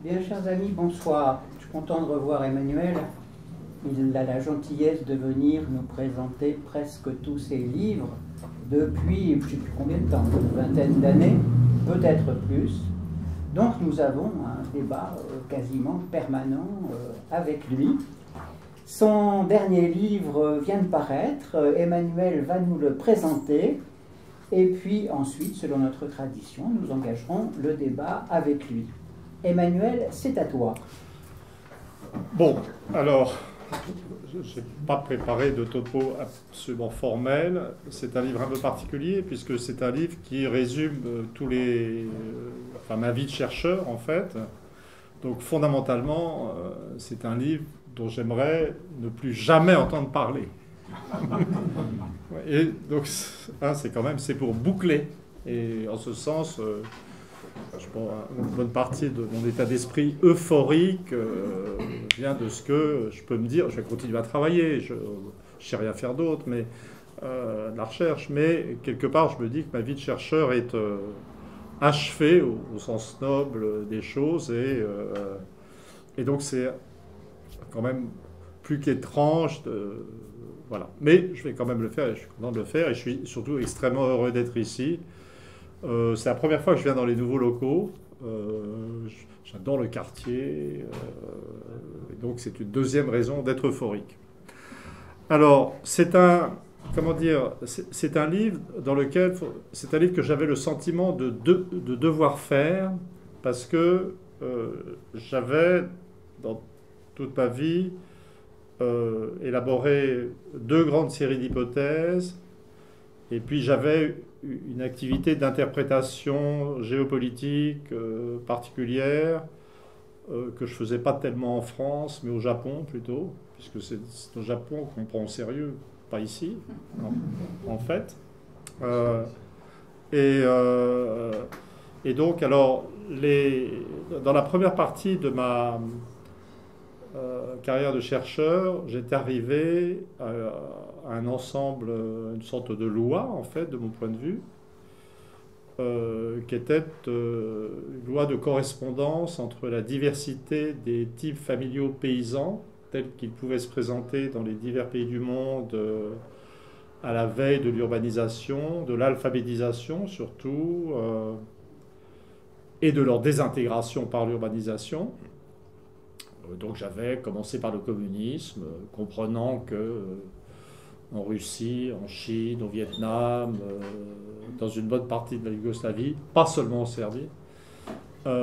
Bien, chers amis, bonsoir. Je suis content de revoir Emmanuel. Il a la gentillesse de venir nous présenter presque tous ses livres depuis, je ne sais plus combien de temps, une vingtaine d'années, peut-être plus. Donc nous avons un débat quasiment permanent avec lui. Son dernier livre vient de paraître, Emmanuel va nous le présenter, et puis ensuite, selon notre tradition, nous engagerons le débat avec lui. Emmanuel, c'est à toi. Bon, alors, je n'ai pas préparé de topo absolument formel. C'est un livre un peu particulier, puisque c'est un livre qui résume ma vie de chercheur, en fait. Donc, fondamentalement, c'est un livre dont j'aimerais ne plus jamais entendre parler. Et donc, c'est pour boucler. Et en ce sens, je pense une bonne partie de mon état d'esprit euphorique vient de ce que je peux me dire. Je vais continuer à travailler, je ne sais rien faire d'autre, mais de la recherche. Mais quelque part, je me dis que ma vie de chercheur est achevée au sens noble des choses. Et donc, c'est quand même plus qu'étrange voilà. Mais je vais quand même le faire et je suis content de le faire et je suis surtout extrêmement heureux d'être ici. C'est la première fois que je viens dans les nouveaux locaux. J'adore le quartier. Et donc c'est une deuxième raison d'être euphorique. Alors, c'est un livre dans lequel... C'est un livre que j'avais le sentiment de devoir faire parce que j'avais, dans toute ma vie, élaboré deux grandes séries d'hypothèses, et puis j'avais une activité d'interprétation géopolitique particulière que je ne faisais pas tellement en France, mais au Japon plutôt, puisque c'est au Japon qu'on prend au sérieux, pas ici, en fait. Et donc, alors, dans la première partie de ma carrière de chercheur, j'étais arrivé à un ensemble, une sorte de loi, en fait, de mon point de vue, qui était une loi de correspondance entre la diversité des types familiaux paysans, tels qu'ils pouvaient se présenter dans les divers pays du monde à la veille de l'urbanisation, de l'alphabétisation surtout, et de leur désintégration par l'urbanisation. Donc j'avais commencé par le communisme, comprenant que en Russie, en Chine, au Vietnam, dans une bonne partie de la Yougoslavie, pas seulement en Serbie, il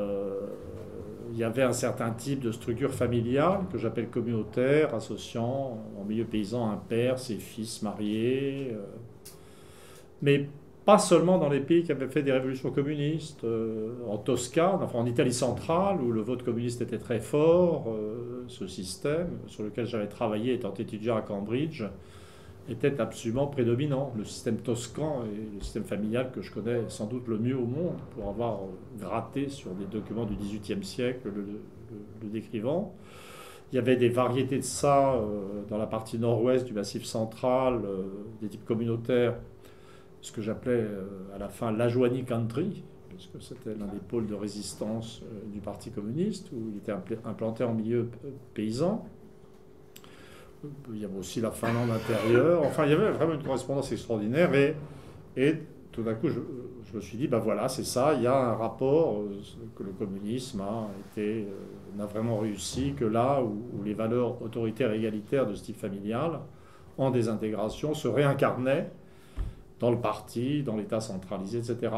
y avait un certain type de structure familiale que j'appelle communautaire, associant en milieu paysan un père, ses fils mariés, mais pas seulement dans les pays qui avaient fait des révolutions communistes, en Toscane, enfin en Italie centrale, où le vote communiste était très fort, ce système sur lequel j'avais travaillé étant étudiant à Cambridge était absolument prédominant. Le système toscan est le système familial que je connais sans doute le mieux au monde, pour avoir gratté sur des documents du XVIIIe siècle le décrivant. Il y avait des variétés de ça dans la partie nord-ouest du Massif central, des types communautaires, ce que j'appelais à la fin l'Ajoanie Country, puisque c'était l'un des pôles de résistance du Parti communiste, où il était implanté en milieu paysan. Il y avait aussi la Finlande intérieure. Enfin, il y avait vraiment une correspondance extraordinaire. Et tout d'un coup, je me suis dit, ben voilà, c'est ça, il y a un rapport que le communisme n'a vraiment réussi que là où les valeurs autoritaires et égalitaires de ce type familial, en désintégration, se réincarnaient dans le parti, dans l'État centralisé, etc.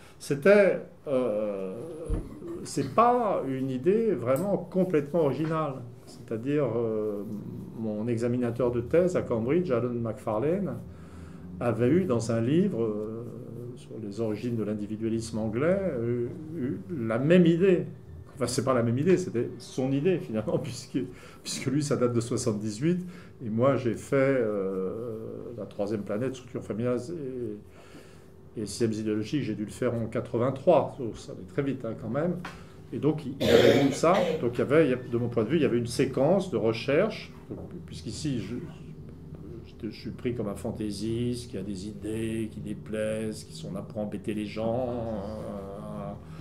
C'est pas une idée vraiment complètement originale. C'est-à-dire, mon examinateur de thèse à Cambridge, Alan Macfarlane, avait eu dans un livre sur les origines de l'individualisme anglais eu la même idée. Enfin, c'est pas la même idée, c'était son idée finalement, puisque lui, ça date de 78, et moi, j'ai fait la troisième planète, structure familiale et systèmes idéologiques, j'ai dû le faire en 83, ça allait très vite quand même. Et donc, il avait vu ça. Donc, de mon point de vue, il y avait une séquence de recherche, puisqu'ici, je suis pris comme un fantaisiste qui a des idées, qui déplaisent, qui sont là pour embêter les gens,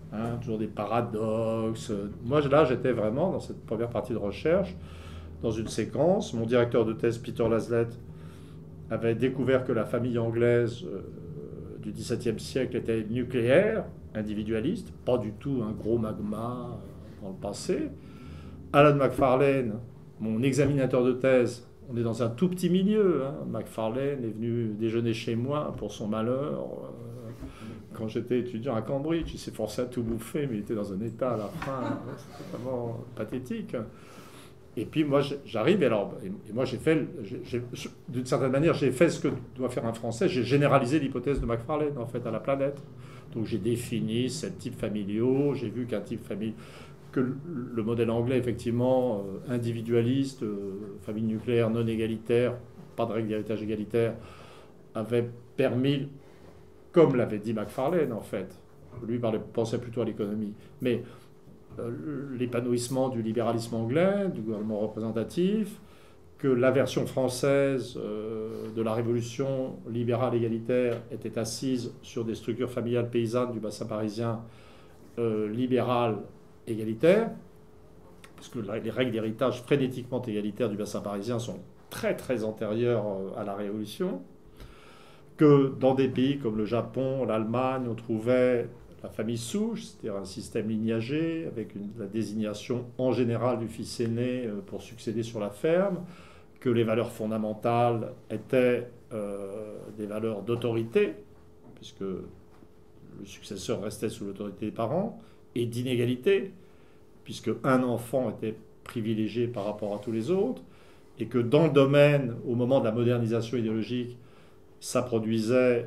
hein, toujours des paradoxes. Moi, là, j'étais vraiment dans cette première partie de recherche, dans une séquence. Mon directeur de thèse, Peter Laslett, avait découvert que la famille anglaise du XVIIe siècle était nucléaire, individualiste, pas du tout un gros magma dans le passé. Alan Macfarlane, mon examinateur de thèse, on est dans un tout petit milieu. Hein. Macfarlane est venu déjeuner chez moi pour son malheur. Quand j'étais étudiant à Cambridge, il s'est forcé à tout bouffer, mais il était dans un état à la fin. C'était vraiment pathétique. Et puis moi, j'arrive, et moi j'ai fait, d'une certaine manière, j'ai fait ce que doit faire un Français, j'ai généralisé l'hypothèse de Macfarlane, en fait, à la planète. Donc j'ai défini 7 types familiaux, j'ai vu qu'un type familial, que le modèle anglais, effectivement, individualiste, famille nucléaire non égalitaire, pas de règle d'héritage égalitaire, avait permis, comme l'avait dit Macfarlane, en fait, lui pensait plutôt à l'économie, mais l'épanouissement du libéralisme anglais, du gouvernement représentatif, que la version française de la révolution libérale égalitaire était assise sur des structures familiales paysannes du bassin parisien libérales égalitaires, parce que les règles d'héritage frénétiquement égalitaires du bassin parisien sont très très antérieures à la Révolution, que dans des pays comme le Japon, l'Allemagne, on trouvait la famille souche, c'est-à-dire un système lignagé avec la désignation en général du fils aîné pour succéder sur la ferme, que les valeurs fondamentales étaient des valeurs d'autorité, puisque le successeur restait sous l'autorité des parents, et d'inégalité, puisque un enfant était privilégié par rapport à tous les autres, et que dans le domaine, au moment de la modernisation idéologique, ça produisait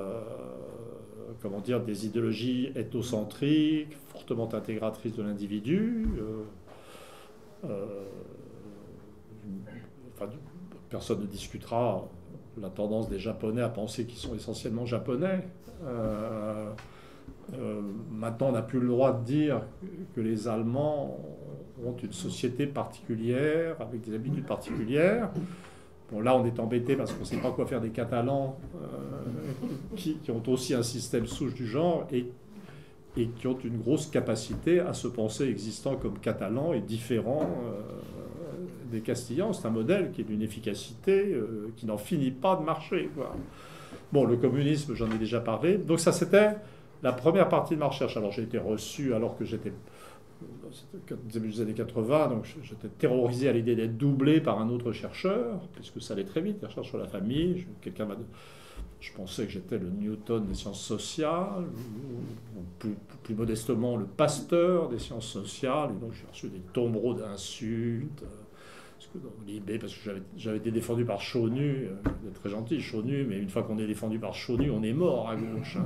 comment dire, des idéologies ethnocentriques, fortement intégratrices de l'individu. Enfin, personne ne discutera la tendance des Japonais à penser qu'ils sont essentiellement japonais. Maintenant, on n'a plus le droit de dire que les Allemands ont une société particulière, avec des habitudes particulières. Bon, là, on est embêté parce qu'on ne sait pas quoi faire des Catalans qui ont aussi un système souche du genre et qui ont une grosse capacité à se penser existants comme Catalans et différents des Castillans. C'est un modèle qui est d'une efficacité qui n'en finit pas de marcher, quoi. Bon, le communisme, j'en ai déjà parlé. Donc ça, c'était la première partie de ma recherche. Alors j'ai été reçu alors que j'étais début des années 80, donc j'étais terrorisé à l'idée d'être doublé par un autre chercheur, puisque ça allait très vite, les recherches sur la famille. Je pensais que j'étais le Newton des sciences sociales, ou plus modestement le Pasteur des sciences sociales, et donc j'ai reçu des tombereaux d'insultes. Parce que j'avais été défendu par Chaunu, très gentil Chaunu, mais une fois qu'on est défendu par Chaunu, on est mort à gauche.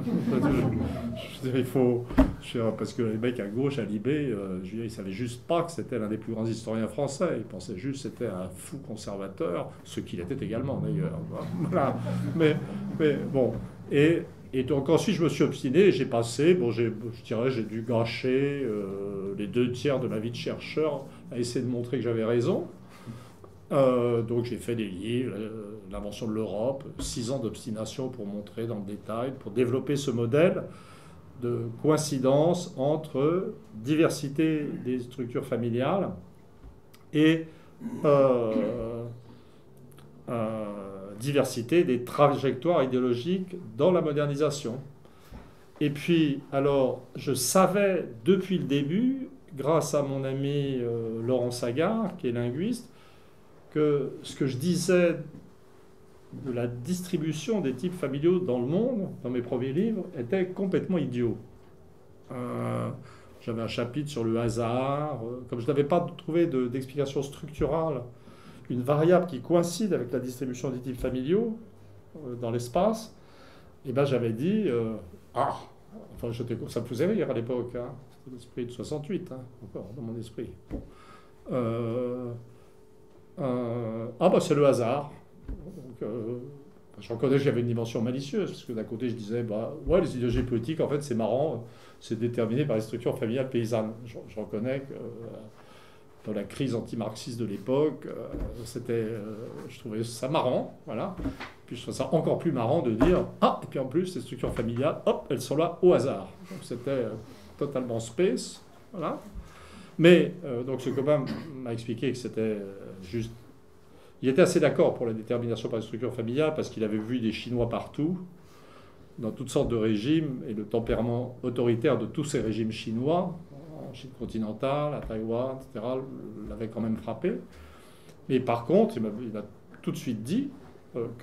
Parce que les mecs à gauche, à Libé, ils ne savaient juste pas que c'était l'un des plus grands historiens français. Ils pensaient juste que c'était un fou conservateur, ce qu'il était également d'ailleurs. Voilà. Mais bon. Et donc ensuite, je me suis obstiné et j'ai passé, je dirais, j'ai dû gâcher les 2/3 de ma vie de chercheur à essayer de montrer que j'avais raison. Donc j'ai fait des livres, l'invention de l'Europe, 6 ans d'obstination pour montrer dans le détail, pour développer ce modèle de coïncidence entre diversité des structures familiales et diversité des trajectoires idéologiques dans la modernisation. Et puis, alors, je savais depuis le début, grâce à mon ami Laurent Sagard, qui est linguiste, que ce que je disais de la distribution des types familiaux dans le monde, dans mes premiers livres, était complètement idiot. J'avais un chapitre sur le hasard. Comme je n'avais pas trouvé d'explication structurale, une variable qui coïncide avec la distribution des types familiaux dans l'espace, et ben j'avais dit enfin, ça me faisait rire à l'époque, hein. C'était l'esprit de 68, hein, encore dans mon esprit. Bon. C'est le hasard. Donc, je reconnais que j'avais une dimension malicieuse, parce que d'un côté je disais, les idéologies politiques, en fait, c'est marrant, c'est déterminé par les structures familiales paysannes. Je reconnais que dans la crise anti-marxiste de l'époque, je trouvais ça marrant, voilà. Puis je trouvais ça encore plus marrant de dire, et puis en plus, ces structures familiales, elles sont là au hasard. Donc c'était totalement space. Voilà. Mais, donc ce copain m'a expliqué que c'était juste... Il était assez d'accord pour la détermination par les structures familiales parce qu'il avait vu des Chinois partout, dans toutes sortes de régimes, et le tempérament autoritaire de tous ces régimes chinois, en Chine continentale, à Taïwan, etc., l'avait quand même frappé. Mais par contre, il m'a tout de suite dit que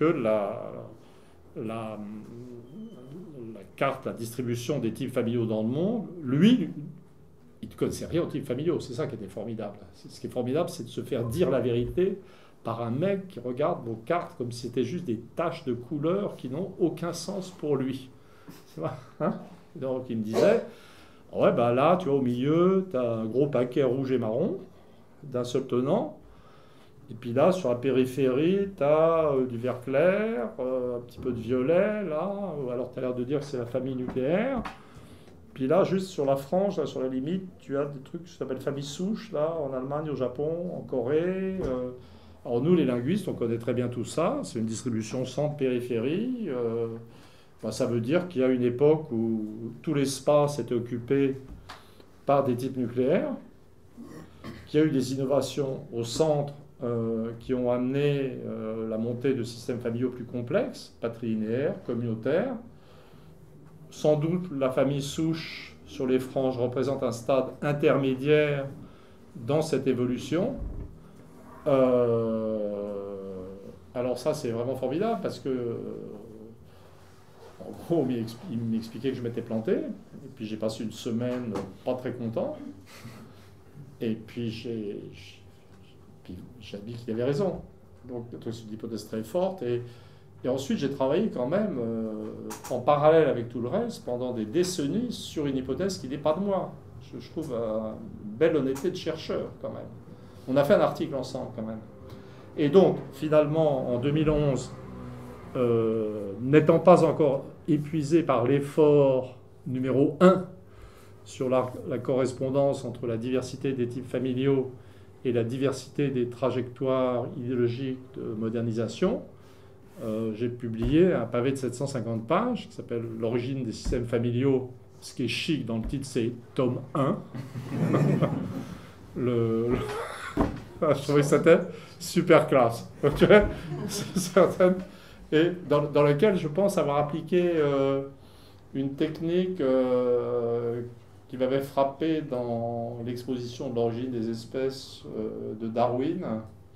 la carte, la distribution des types familiaux dans le monde, lui, il ne connaissait rien aux types familiaux. C'est ça qui était formidable. Ce qui est formidable, c'est de se faire dire la vérité par un mec qui regarde vos cartes comme si c'était juste des taches de couleurs qui n'ont aucun sens pour lui. Tu vois, hein? Donc il me disait, ouais, bah là, tu vois, au milieu, tu as un gros paquet rouge et marron d'un seul tenant. Et puis là, sur la périphérie, tu as du vert clair, un petit peu de violet, là. Alors tu as l'air de dire que c'est la famille nucléaire. Puis là, juste sur la frange, là, sur la limite, tu as des trucs qui s'appellent famille souche, là, en Allemagne, au Japon, en Corée. Alors nous, les linguistes, on connaît très bien tout ça. C'est une distribution centre-périphérie. Ça veut dire qu'il y a une époque où tout l'espace était occupé par des types nucléaires, qu'il y a eu des innovations au centre qui ont amené la montée de systèmes familiaux plus complexes, patrilinéaires, communautaires. Sans doute, la famille souche sur les franges représente un stade intermédiaire dans cette évolution. Alors ça, c'est vraiment formidable parce que, en gros, il m'expliquait que je m'étais planté. Et puis j'ai passé une semaine pas très content. Et puis j'ai dit qu'il avait raison. Donc c'est une hypothèse très forte. Et ensuite, j'ai travaillé quand même en parallèle avec tout le reste pendant des décennies sur une hypothèse qui n'est pas de moi. Je trouve une belle honnêteté de chercheur quand même. On a fait un article ensemble quand même. Et donc, finalement, en 2011, n'étant pas encore épuisé par l'effort numéro 1 sur la correspondance entre la diversité des types familiaux et la diversité des trajectoires idéologiques de modernisation, j'ai publié un pavé de 750 pages qui s'appelle « L'origine des systèmes familiaux ». Ce qui est chic dans le titre, c'est tome 1. Je trouvais que c'était super classe. C'est certain. Et dans lequel je pense avoir appliqué une technique qui m'avait frappé dans l'exposition de l'origine des espèces de Darwin.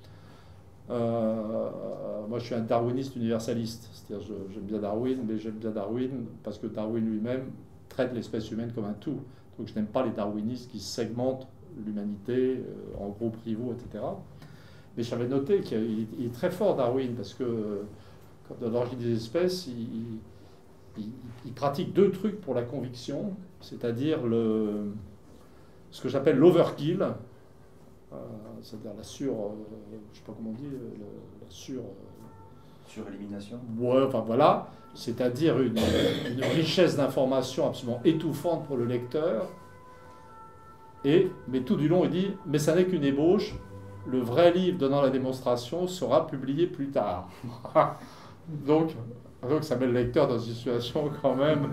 Moi, je suis un darwiniste universaliste. C'est-à-dire, j'aime bien Darwin, mais j'aime bien Darwin parce que Darwin lui-même traite l'espèce humaine comme un tout. Donc, je n'aime pas les darwinistes qui segmentent l'humanité en groupes rivaux, etc. Mais j'avais noté qu'il est très fort, Darwin, parce que dans l'origine des espèces, il pratique deux trucs pour la conviction, c'est-à-dire ce que j'appelle l'overkill, c'est-à-dire la je sais pas comment on dit, surélimination. Ouais, enfin voilà, c'est-à-dire une richesse d'informations absolument étouffante pour le lecteur. Mais tout du long, il dit, mais ça n'est qu'une ébauche, le vrai livre donnant la démonstration sera publié plus tard. donc ça met le lecteur dans une situation quand même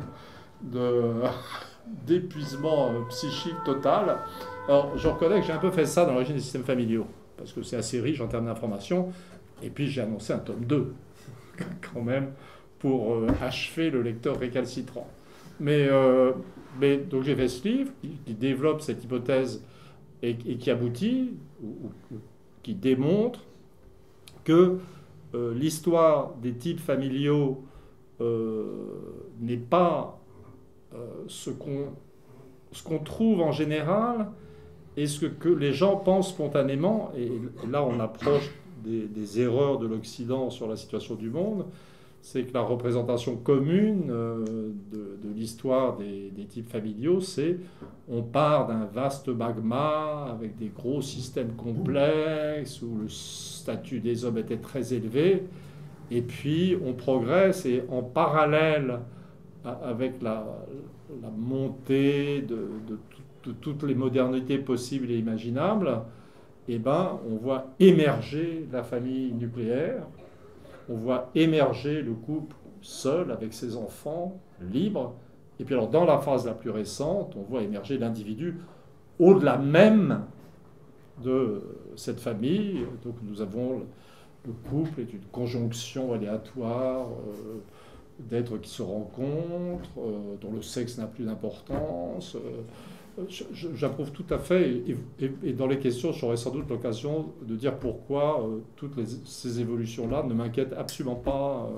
d'épuisement psychique total. Alors, je reconnais que j'ai un peu fait ça dans l'origine des systèmes familiaux, parce que c'est assez riche en termes d'informations, et puis j'ai annoncé un tome 2, quand même, pour achever le lecteur récalcitrant. Mais donc j'ai fait ce livre qui développe cette hypothèse et qui aboutit, ou qui démontre que l'histoire des types familiaux n'est pas ce qu'on trouve en général et ce que les gens pensent spontanément. Et là, on approche des erreurs de l'Occident sur la situation du monde. C'est que la représentation commune de l'histoire des types familiaux, c'est on part d'un vaste magma avec des gros systèmes complexes où le statut des hommes était très élevé, et puis on progresse et en parallèle avec la montée de toutes les modernités possibles et imaginables, eh ben, on voit émerger la famille nucléaire. On voit émerger le couple seul avec ses enfants, libre, Et puis alors, dans la phase la plus récente, on voit émerger l'individu au-delà même de cette famille. Donc nous avons le couple est une conjonction aléatoire d'êtres qui se rencontrent, dont le sexe n'a plus d'importance. J'approuve tout à fait, et dans les questions, j'aurai sans doute l'occasion de dire pourquoi ces évolutions-là ne m'inquiètent absolument pas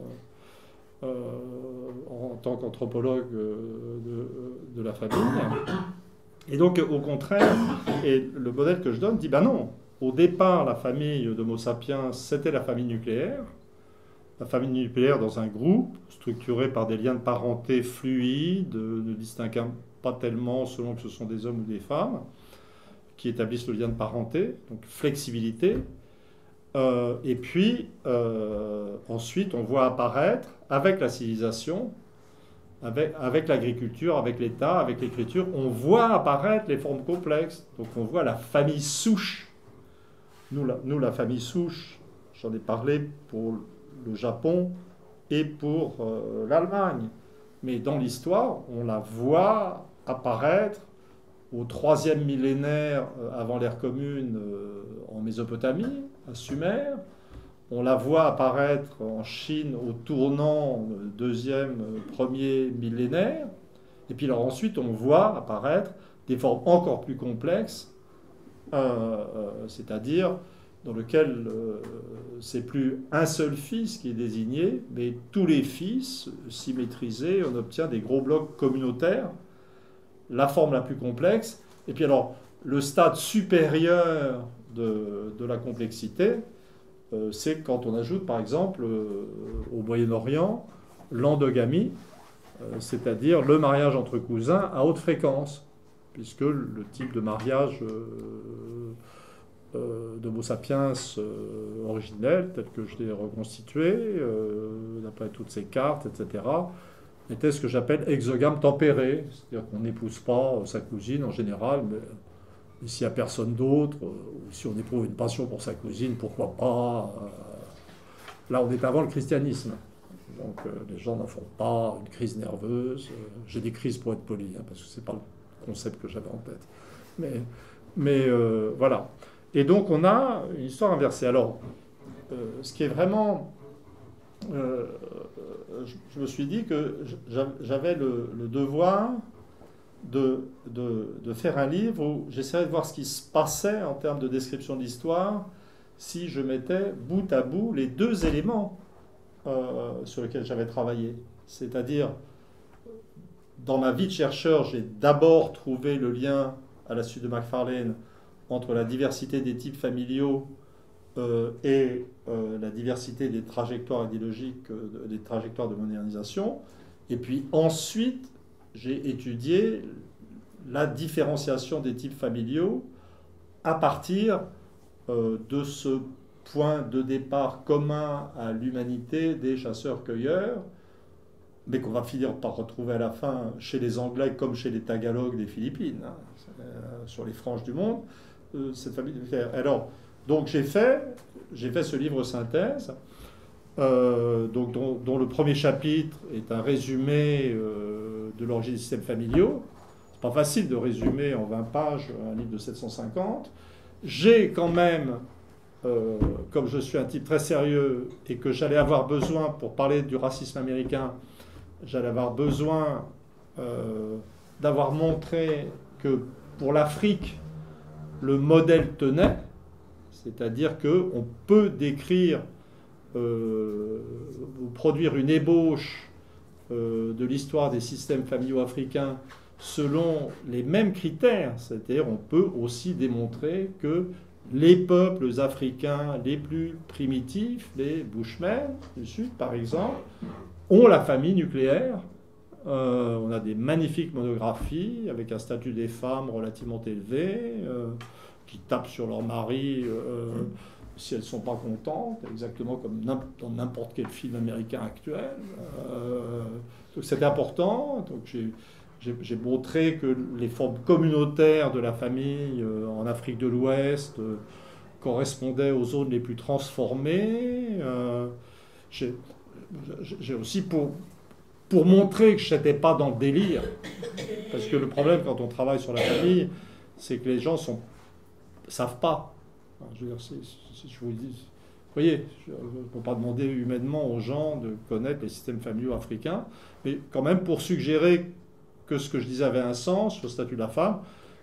en tant qu'anthropologue de la famille. Et donc, au contraire, et le modèle que je donne dit, ben non, au départ, la famille d'Homo sapiens, c'était la famille nucléaire. La famille nucléaire dans un groupe, structuré par des liens de parenté fluides, ne distinguant pas tellement selon que ce sont des hommes ou des femmes, qui établissent le lien de parenté, donc flexibilité. Et puis, ensuite, on voit apparaître, avec la civilisation, avec l'agriculture, avec l'État, avec l'écriture, on voit apparaître les formes complexes. Donc on voit la famille souche. Nous, la famille souche, j'en ai parlé pour le Japon et pour l'Allemagne. Mais dans l'histoire, on la voit apparaître au 3e millénaire avant l'ère commune en Mésopotamie, à Sumer. On la voit apparaître en Chine au tournant 2e, 1er millénaire. Et puis alors ensuite, on voit apparaître des formes encore plus complexes, c'est-à-dire dans lequel c'est plus un seul fils qui est désigné, mais tous les fils symétrisés, on obtient des gros blocs communautaires, la forme la plus complexe. Et puis alors, le stade supérieur de la complexité, c'est quand on ajoute, par exemple, au Moyen-Orient, l'endogamie, c'est-à-dire le mariage entre cousins à haute fréquence, puisque le type de mariage d'Homo sapiens originel, tel que je l'ai reconstitué, d'après toutes ces cartes, etc., était ce que j'appelle exogame tempéré, c'est-à-dire qu'on n'épouse pas sa cousine en général, mais s'il n'y a personne d'autre, ou si on éprouve une passion pour sa cousine, pourquoi pas. Là, on est avant le christianisme. Donc, les gens n'en font pas une crise nerveuse. J'ai des crises pour être poli, hein, parce que ce n'est pas le concept que j'avais en tête. Mais voilà. Et donc, on a une histoire inversée. Alors, ce qui est vraiment... je me suis dit que j'avais le devoir de faire un livre où j'essaierais de voir ce qui se passait en termes de description de l'histoire si je mettais bout à bout les deux éléments sur lesquels j'avais travaillé. C'est-à-dire, dans ma vie de chercheur, j'ai d'abord trouvé le lien, à la suite de Macfarlane, entre la diversité des types familiaux et la diversité des trajectoires idéologiques, des trajectoires de modernisation. Et puis ensuite, j'ai étudié la différenciation des types familiaux à partir de ce point de départ commun à l'humanité des chasseurs-cueilleurs, mais qu'on va finir par retrouver à la fin chez les Anglais comme chez les Tagalogs des Philippines, hein, sur les franges du monde, cette famille. Alors, donc j'ai fait ce livre synthèse, donc, dont le premier chapitre est un résumé de l'origine des systèmes familiaux. C'est pas facile de résumer en 20 pages un livre de 750. J'ai quand même, comme je suis un type très sérieux et que j'allais avoir besoin, pour parler du racisme américain, j'allais avoir besoin d'avoir montré que pour l'Afrique, le modèle tenait, c'est-à-dire qu'on peut décrire, produire une ébauche de l'histoire des systèmes familiaux africains selon les mêmes critères, c'est-à-dire on peut aussi démontrer que les peuples africains les plus primitifs, les Bushmen du Sud par exemple, ont la famille nucléaire. On a des magnifiques monographies avec un statut des femmes relativement élevé, qui tapent sur leur mari si elles ne sont pas contentes, exactement comme dans n'importe quel film américain actuel. Donc c'était important. Donc j'ai montré que les formes communautaires de la famille en Afrique de l'Ouest correspondaient aux zones les plus transformées. J'ai aussi, pour montrer que je n'étais pas dans le délire. Parce que le problème quand on travaille sur la famille, c'est que les gens savent pas. Je veux dire, je vous dis, vous voyez, je ne peux pas demander humainement aux gens de connaître les systèmes familiaux africains, mais quand même pour suggérer que ce que je disais avait un sens sur le statut de la femme,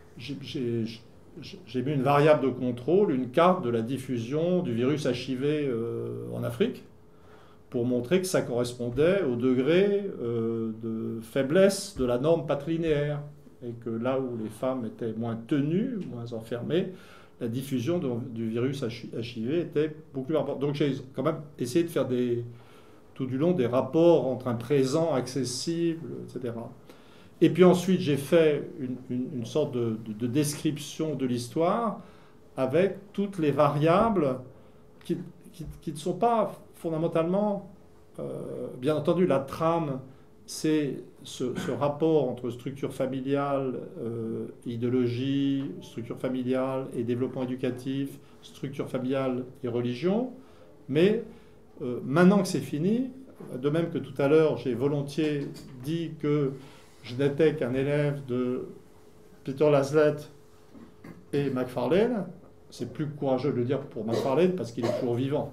j'ai mis une variable de contrôle, une carte de la diffusion du virus HIV en Afrique, pour montrer que ça correspondait au degré de faiblesse de la norme patrilinéaire. Et que là où les femmes étaient moins tenues, moins enfermées, la diffusion du virus HIV était beaucoup plus importante. Donc j'ai quand même essayé de faire tout du long des rapports entre un présent accessible, etc. Et puis ensuite j'ai fait une sorte de description de l'histoire avec toutes les variables qui ne sont pas fondamentalement, bien entendu, la trame, c'est ce rapport entre structure familiale, idéologie, structure familiale et développement éducatif, structure familiale et religion. Mais maintenant que c'est fini, de même que tout à l'heure, j'ai volontiers dit que je n'étais qu'un élève de Peter Laslett et Macfarlane, c'est plus courageux de le dire pour Macfarlane parce qu'il est toujours vivant.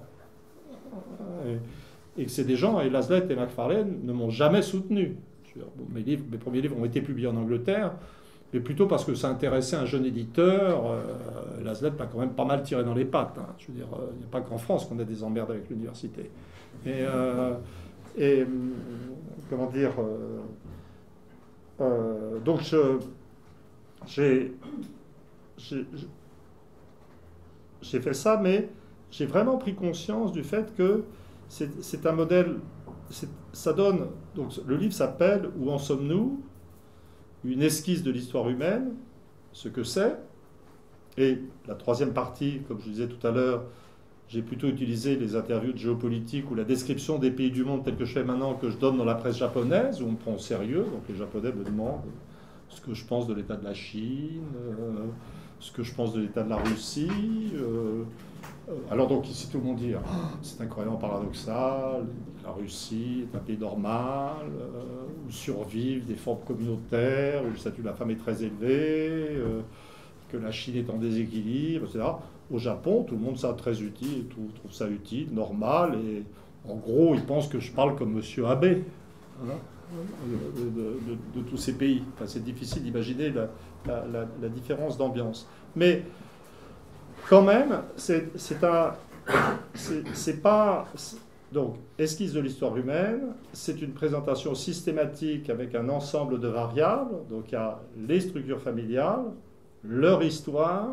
Et que c'est des gens, et Laslett et Macfarlane ne m'ont jamais soutenu. Mes premiers livres ont été publiés en Angleterre, mais plutôt parce que ça intéressait un jeune éditeur. Laslett m'a quand même pas mal tiré dans les pattes. Hein. Je veux dire, il n'y a pas qu'en France qu'on a des emmerdes avec l'université. Comment dire donc j'ai fait ça, mais j'ai vraiment pris conscience du fait que c'est un modèle, ça donne, donc le livre s'appelle « Où en sommes-nous ?» Une esquisse de l'histoire humaine, ce que c'est. Et la troisième partie, comme je disais tout à l'heure, j'ai plutôt utilisé les interviews de géopolitique ou la description des pays du monde tels que je fais maintenant, que je donne dans la presse japonaise, où on me prend au sérieux. Donc les Japonais me demandent ce que je pense de l'état de la Chine, ce que je pense de l'état de la Russie. Alors donc ici tout le monde dit c'est incroyablement paradoxal, la Russie est un pays normal, où survivent des formes communautaires, où le statut de la femme est très élevé, que la Chine est en déséquilibre, etc. Au Japon, tout le monde ça très utile, trouve ça utile, normal, et en gros ils pensent que je parle comme Monsieur Abe, hein, de tous ces pays. Enfin, c'est difficile d'imaginer la différence d'ambiance. Mais quand même, c'est pas... Donc, esquisse de l'histoire humaine, c'est une présentation systématique avec un ensemble de variables. Donc, il y a les structures familiales, leur histoire,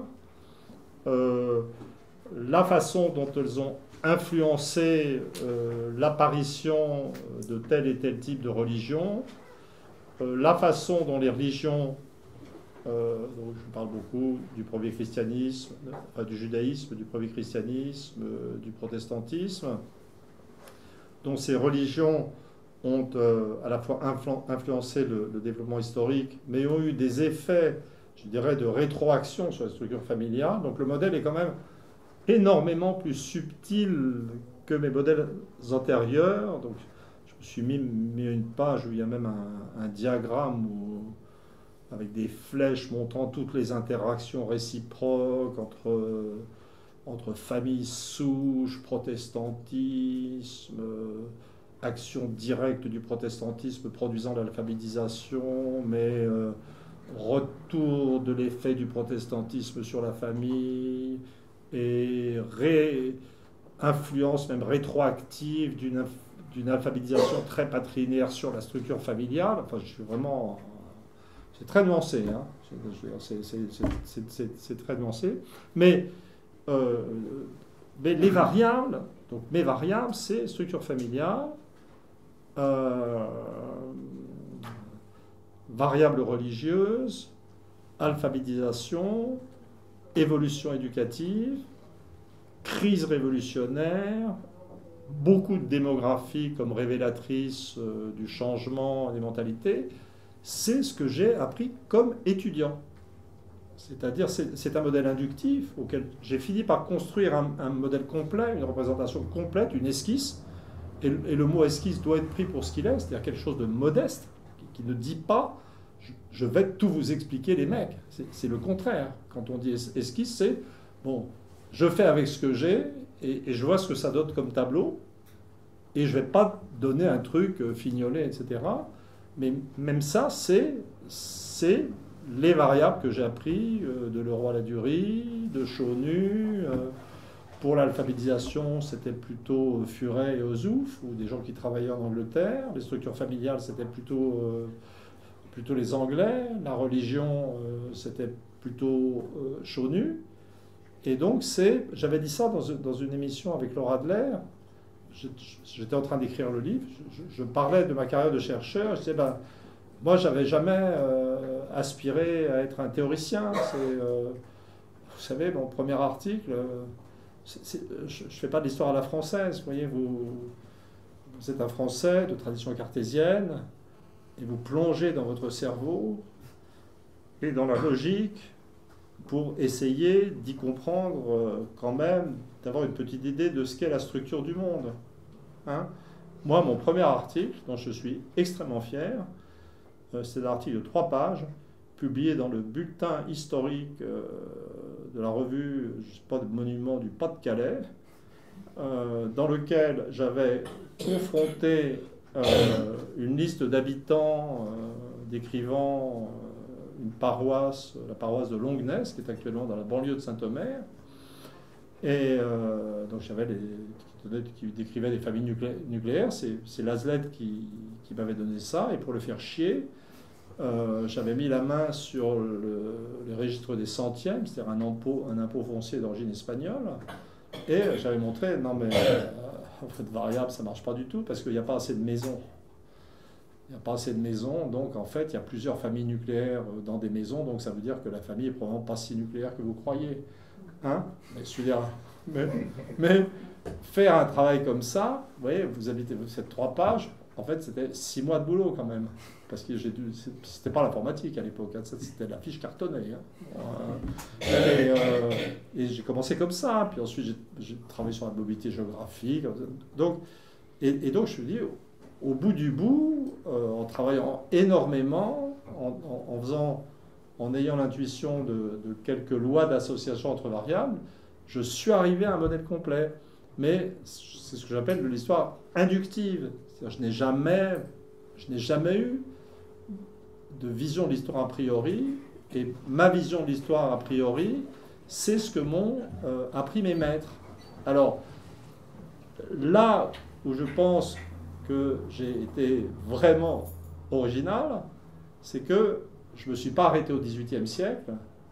la façon dont elles ont influencé l'apparition de tel et tel type de religion, la façon dont les religions... donc je parle beaucoup du premier christianisme, du judaïsme, du premier christianisme, du protestantisme, dont ces religions ont à la fois influencé le développement historique, mais ont eu des effets, je dirais, de rétroaction sur la structure familiale. Donc le modèle est quand même énormément plus subtil que mes modèles antérieurs. Donc je me suis mis une page où il y a même un diagramme avec des flèches montrant toutes les interactions réciproques entre famille souche, protestantisme, action directe du protestantisme produisant l'alphabétisation, mais retour de l'effet du protestantisme sur la famille et influence même rétroactive d'une alphabétisation très patrilinéaire sur la structure familiale. Enfin, je suis vraiment... C'est très nuancé, hein. C'est très nuancé. Mais les variables, donc mes variables, c'est structure familiale, variables religieuses, alphabétisation, évolution éducative, crise révolutionnaire, beaucoup de démographie comme révélatrice du changement des mentalités. C'est ce que j'ai appris comme étudiant. C'est-à-dire, c'est un modèle inductif auquel j'ai fini par construire un modèle complet, une représentation complète, une esquisse, Et le mot esquisse doit être pris pour ce qu'il est, c'est-à-dire quelque chose de modeste, qui ne dit pas je vais tout vous expliquer les mecs. C'est le contraire. Quand on dit esquisse, c'est bon, je fais avec ce que j'ai et je vois ce que ça donne comme tableau et je ne vais pas donner un truc fignolé, etc. Mais même ça, c'est les variables que j'ai appris de Leroy-Ladurie, de Chaunu. Pour l'alphabétisation, c'était plutôt Furet et Ozouf, ou des gens qui travaillaient en Angleterre. Les structures familiales, c'était plutôt les Anglais. La religion, c'était plutôt Chaunu. Et donc, j'avais dit ça dans une émission avec Laura Adler. J'étais en train d'écrire le livre. Je parlais de ma carrière de chercheur. Je disais, ben, moi, j'avais jamais aspiré à être un théoricien. Vous savez, mon premier article, je ne fais pas de l'histoire à la française. Vous voyez, vous êtes un Français de tradition cartésienne et vous plongez dans votre cerveau et dans la logique pour essayer d'y comprendre quand même, d'avoir une petite idée de ce qu'est la structure du monde. Hein? Moi, mon premier article, dont je suis extrêmement fier, c'est un article de 3 pages, publié dans le bulletin historique de la revue, je ne sais pas, de Monument du Pas-de-Calais, dans lequel j'avais confronté une liste d'habitants décrivant une paroisse, la paroisse de Longnes, qui est actuellement dans la banlieue de Saint-Omer. Et donc j'avais qui décrivait des familles nucléaires. C'est Laslett qui m'avait donné ça. Et pour le faire chier, j'avais mis la main sur le registre des centièmes, c'est-à-dire un impôt foncier d'origine espagnole. Et j'avais montré, non mais en fait variable, ça ne marche pas du tout, parce qu'il n'y a pas assez de maisons. Il n'y a pas assez de maisons, donc en fait, il y a plusieurs familles nucléaires dans des maisons, donc ça veut dire que la famille est probablement pas si nucléaire que vous croyez. Hein? Mais faire un travail comme ça, vous voyez, vous habitez cette 3 pages, en fait, c'était 6 mois de boulot quand même. Parce que c'était pas l'informatique à l'époque, hein, c'était la fiche cartonnée. Hein. Et j'ai commencé comme ça, puis ensuite j'ai travaillé sur la mobilité géographique. Donc, et donc je me dis, au bout du bout, en travaillant énormément, en ayant l'intuition de quelques lois d'association entre variables, je suis arrivé à un modèle complet. Mais c'est ce que j'appelle de l'histoire inductive. C'est-à-dire, je n'ai jamais eu de vision de l'histoire a priori, et ma vision de l'histoire a priori, c'est ce que m'ont appris mes maîtres. Alors, là où je pense que j'ai été vraiment original, c'est que je ne me suis pas arrêté au XVIIIe siècle.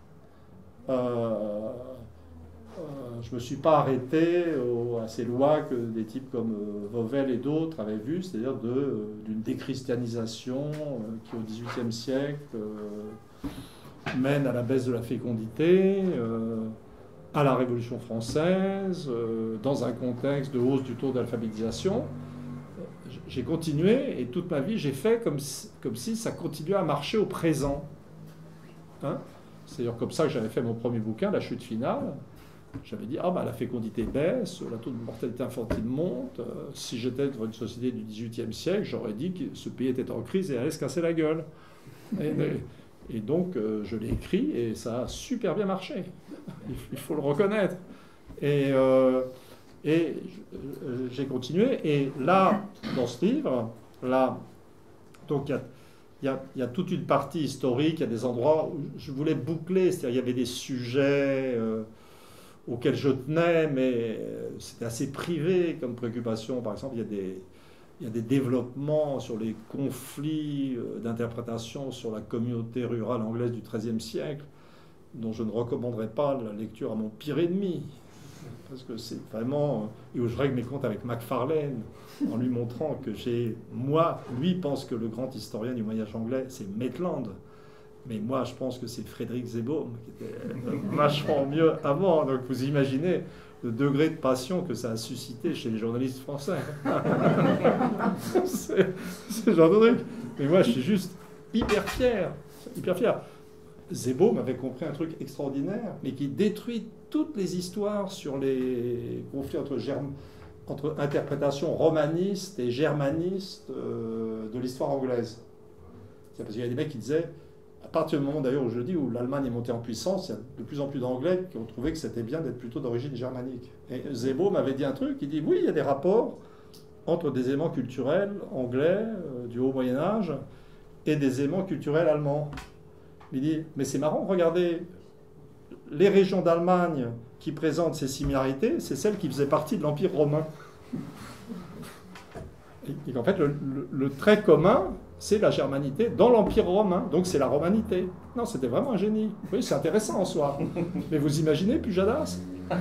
Je ne me suis pas arrêté à ces lois que des types comme Vauvel et d'autres avaient vues, c'est-à-dire d'une déchristianisation qui, au XVIIIe siècle, mène à la baisse de la fécondité, à la Révolution française, dans un contexte de hausse du taux d'alphabétisation. J'ai continué et toute ma vie, j'ai fait comme si ça continuait à marcher au présent. Hein? C'est-à-dire comme ça que j'avais fait mon premier bouquin, La chute finale. J'avais dit, la fécondité baisse, le taux de mortalité infantile monte. Si j'étais dans une société du XVIIIe siècle, j'aurais dit que ce pays était en crise et allait se casser la gueule. Et donc, je l'ai écrit et ça a super bien marché. Il faut le reconnaître. Et j'ai continué. Et là, dans ce livre, donc il y a toute une partie historique, il y a des endroits où je voulais boucler, c'est-à-dire il y avait des sujets auxquels je tenais, mais c'était assez privé comme préoccupation. Par exemple, il y a des développements sur les conflits d'interprétation sur la communauté rurale anglaise du XIIIe siècle, dont je ne recommanderais pas la lecture à mon pire ennemi. Parce que c'est vraiment... Et où je règle mes comptes avec Macfarlane, en lui montrant que lui pense que le grand historien du Moyen-Âge anglais, c'est Maitland. Mais moi, je pense que c'est Frédéric Zeboom, qui était vachement mieux avant. Donc vous imaginez le degré de passion que ça a suscité chez les journalistes français. c'est ce genre de truc. Mais moi, je suis juste hyper fier. Hyper fier. Zeboom avait compris un truc extraordinaire, mais qui détruit toutes les histoires sur les conflits entre entre interprétation romaniste et germaniste de l'histoire anglaise. C'est parce qu'il y a des mecs qui disaient, à partir du moment d'ailleurs où je dis où l'Allemagne est montée en puissance, il y a de plus en plus d'Anglais qui ont trouvé que c'était bien d'être plutôt d'origine germanique. Et Zebo m'avait dit un truc, il dit oui, il y a des rapports entre des éléments culturels anglais du haut Moyen-Âge et des éléments culturels allemands. Il dit, mais c'est marrant, regardez, les régions d'Allemagne qui présentent ces similarités, c'est celles qui faisaient partie de l'Empire romain. Et qu'en fait, le trait commun, c'est la germanité dans l'Empire romain. Donc c'est la romanité. Non, c'était vraiment un génie. Oui, c'est intéressant en soi. Mais vous imaginez, Pujadas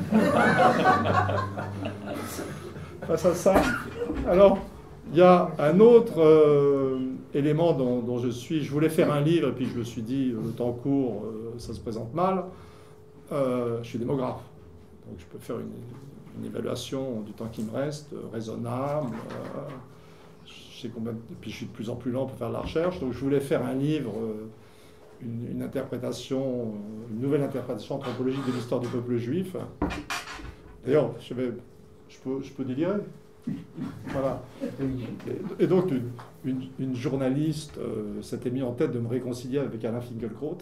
face à ça. Alors, il y a un autre élément dont je voulais faire un livre, et puis je me suis dit, le temps court, ça se présente mal. Je suis démographe. Donc je peux faire une évaluation du temps qui me reste, raisonnable. Je sais combien, et puis je suis de plus en plus lent pour faire de la recherche. Donc je voulais faire un livre, une interprétation, une nouvelle interprétation anthropologique de l'histoire du peuple juif. D'ailleurs, je peux délirer. Voilà. Et donc, une journaliste s'était mis en tête de me réconcilier avec Alain Finkielkraut,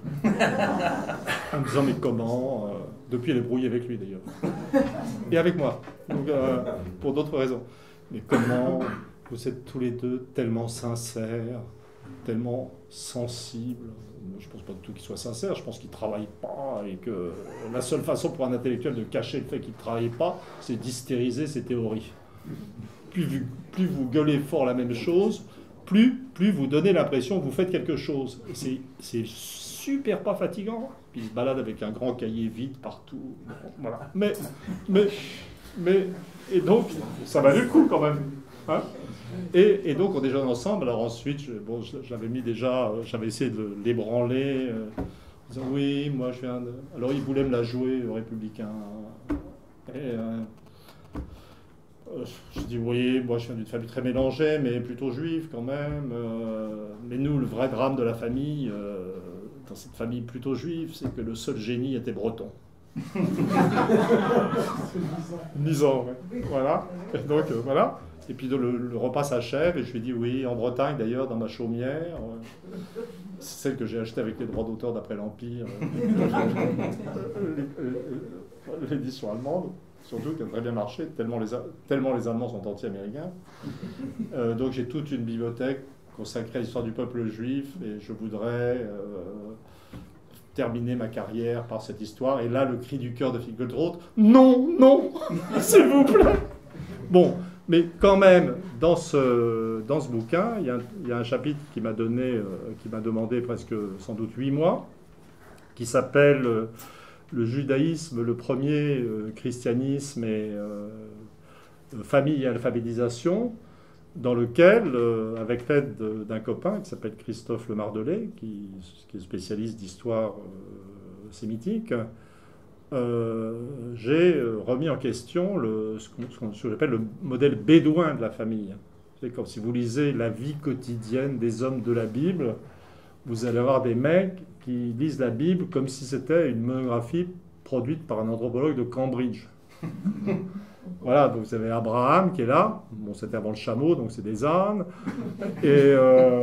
en me disant mais comment depuis, elle est brouillée avec lui d'ailleurs. Et avec moi. Donc, pour d'autres raisons. Mais comment vous êtes tous les deux tellement sincères, tellement sensibles. Je ne pense pas du tout qu'il soit sincère, je pense qu'il ne travaille pas et que la seule façon pour un intellectuel de cacher le fait qu'il ne travaille pas, c'est d'hystériser ses théories. Plus vous gueulez fort la même chose, plus vous donnez l'impression que vous faites quelque chose. C'est super pas fatigant. Puis il se balade avec un grand cahier vide partout. Voilà. Et donc, ça valait le coup quand même. Hein, et donc on déjeune ensemble. Alors ensuite, j'avais essayé de l'ébranler, en disant oui, moi je viens de... Alors il voulait me la jouer, le républicain. Et je dis oui, moi je viens d'une famille très mélangée, mais plutôt juive quand même. Mais nous, le vrai drame de la famille, dans cette famille plutôt juive, c'est que le seul génie était breton. Nisant, ouais. Voilà. Et donc voilà. Et puis le repas s'achève et je lui dis oui, en Bretagne d'ailleurs, dans ma chaumière, c'est celle que j'ai achetée avec les droits d'auteur d'après l'Empire, l'édition allemande, surtout qui a très bien marché, tellement les Allemands sont anti-américains. Donc j'ai toute une bibliothèque consacrée à l'histoire du peuple juif et je voudrais terminer ma carrière par cette histoire. Et là, le cri du cœur de Finkielkraut, non, non, s'il vous plaît. Bon. Mais quand même, dans ce bouquin, il y a un chapitre qui m'a demandé presque sans doute 8 mois, qui s'appelle le judaïsme, le premier christianisme et famille et alphabétisation, dans lequel, avec l'aide d'un copain qui s'appelle Christophe Le Mardelet, qui est spécialiste d'histoire sémitique, j'ai remis en question ce que j'appelle le modèle bédouin de la famille. C'est comme si vous lisez la vie quotidienne des hommes de la Bible, vous allez avoir des mecs qui lisent la Bible comme si c'était une monographie produite par un anthropologue de Cambridge. Voilà, donc vous avez Abraham qui est là, bon c'était avant le chameau, donc c'est des ânes, et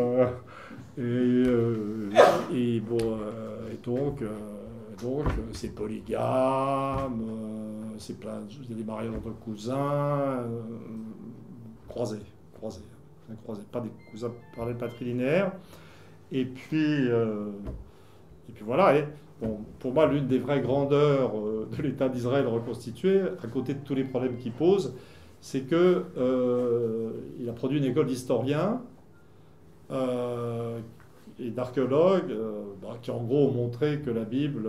donc c'est polygame, c'est plein, il y a des mariages entre cousins, croisés, pas des cousins parallèles patrilinéaires. Et puis voilà. Et, bon, pour moi, l'une des vraies grandeurs de l'État d'Israël reconstitué, à côté de tous les problèmes qu'il pose, c'est que il a produit une école d'historiens et d'archéologues qui en gros ont montré que la Bible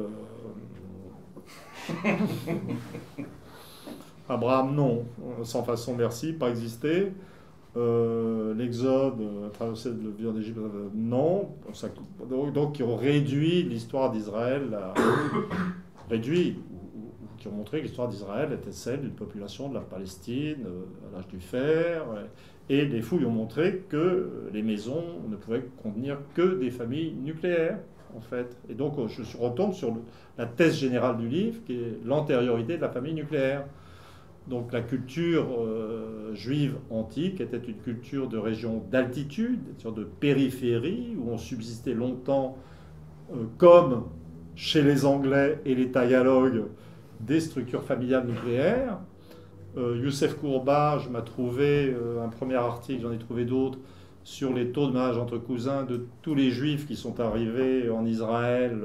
Abraham non, sans façon merci, pas existé. L'Exode, traverser le vivre d'Égypte, non. Donc qui ont réduit l'histoire d'Israël qui ont montré que l'histoire d'Israël était celle d'une population de la Palestine à l'âge du fer. Et les fouilles ont montré que les maisons ne pouvaient contenir que des familles nucléaires, en fait. Et donc, je retombe sur la thèse générale du livre, qui est l'antériorité de la famille nucléaire. Donc la culture juive antique était une culture de région d'altitude, une sorte de périphérie, où on subsistait longtemps, comme chez les Anglais et les Tagalogs, des structures familiales nucléaires. Youssef Kourba, je m'ai trouvé un premier article, j'en ai trouvé d'autres, sur les taux de mariage entre cousins de tous les juifs qui sont arrivés en Israël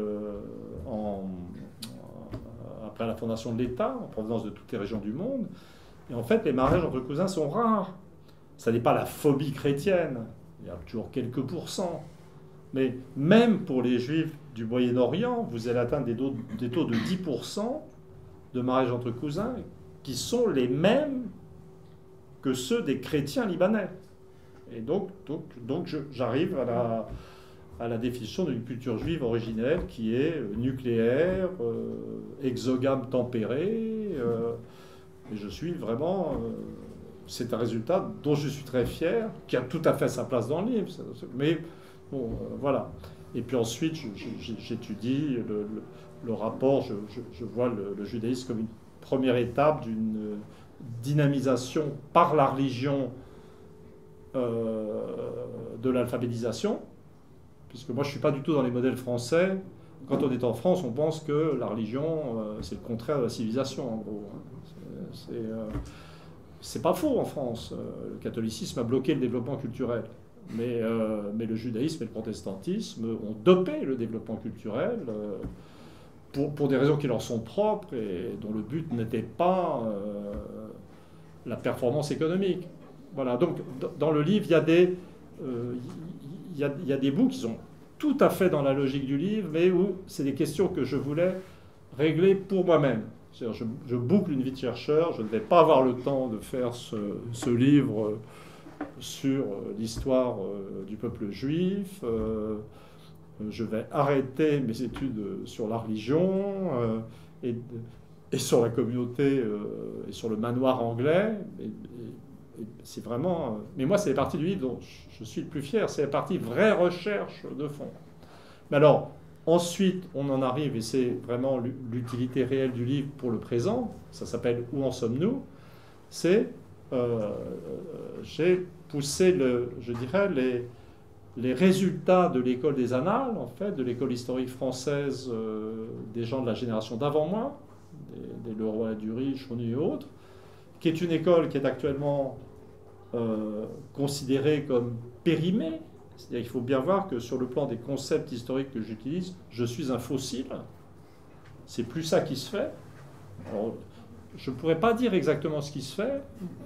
après la fondation de l'État, en provenance de toutes les régions du monde. Et en fait, les mariages entre cousins sont rares. Ça n'est pas la phobie chrétienne, il y a toujours quelques pourcents. Mais même pour les juifs du Moyen-Orient, vous allez atteindre des taux de 10% de mariages entre cousins qui sont les mêmes que ceux des chrétiens libanais. Et donc j'arrive à la définition d'une culture juive originelle qui est nucléaire, exogame tempérée. Et je suis vraiment... c'est un résultat dont je suis très fier, qui a tout à fait sa place dans le livre. Mais bon, voilà. Et puis ensuite, j'étudie le rapport, je vois le judaïsme comme une première étape d'une dynamisation par la religion de l'alphabétisation, puisque moi je ne suis pas du tout dans les modèles français. Quand on est en France, on pense que la religion, c'est le contraire de la civilisation, en gros. C'est pas faux en France. Le catholicisme a bloqué le développement culturel. Mais le judaïsme et le protestantisme ont dopé le développement culturel pour des raisons qui leur sont propres et dont le but n'était pas la performance économique. Voilà, donc dans le livre, il y a des bouts qui sont tout à fait dans la logique du livre, mais où c'est des questions que je voulais régler pour moi-même. Je boucle une vie de chercheur, je ne vais pas avoir le temps de faire ce livre sur l'histoire du peuple juif. Je vais arrêter mes études sur la religion et sur la communauté et sur le manoir anglais. Et c'est vraiment... Mais moi, c'est les parties du livre dont je suis le plus fier. C'est la partie vraie recherche de fond. Mais alors, ensuite, on en arrive, et c'est vraiment l'utilité réelle du livre pour le présent. Ça s'appelle « Où en sommes-nous » C'est... j'ai poussé, je dirais, les résultats de l'école des Annales, en fait, de l'école historique française des gens de la génération d'avant moi, des Leroy-Ladurie, Chauny et autres, qui est une école qui est actuellement considérée comme périmée. C'est-à-dire qu'il faut bien voir que sur le plan des concepts historiques que j'utilise, je suis un fossile. C'est plus ça qui se fait. Alors, je ne pourrais pas dire exactement ce qui se fait,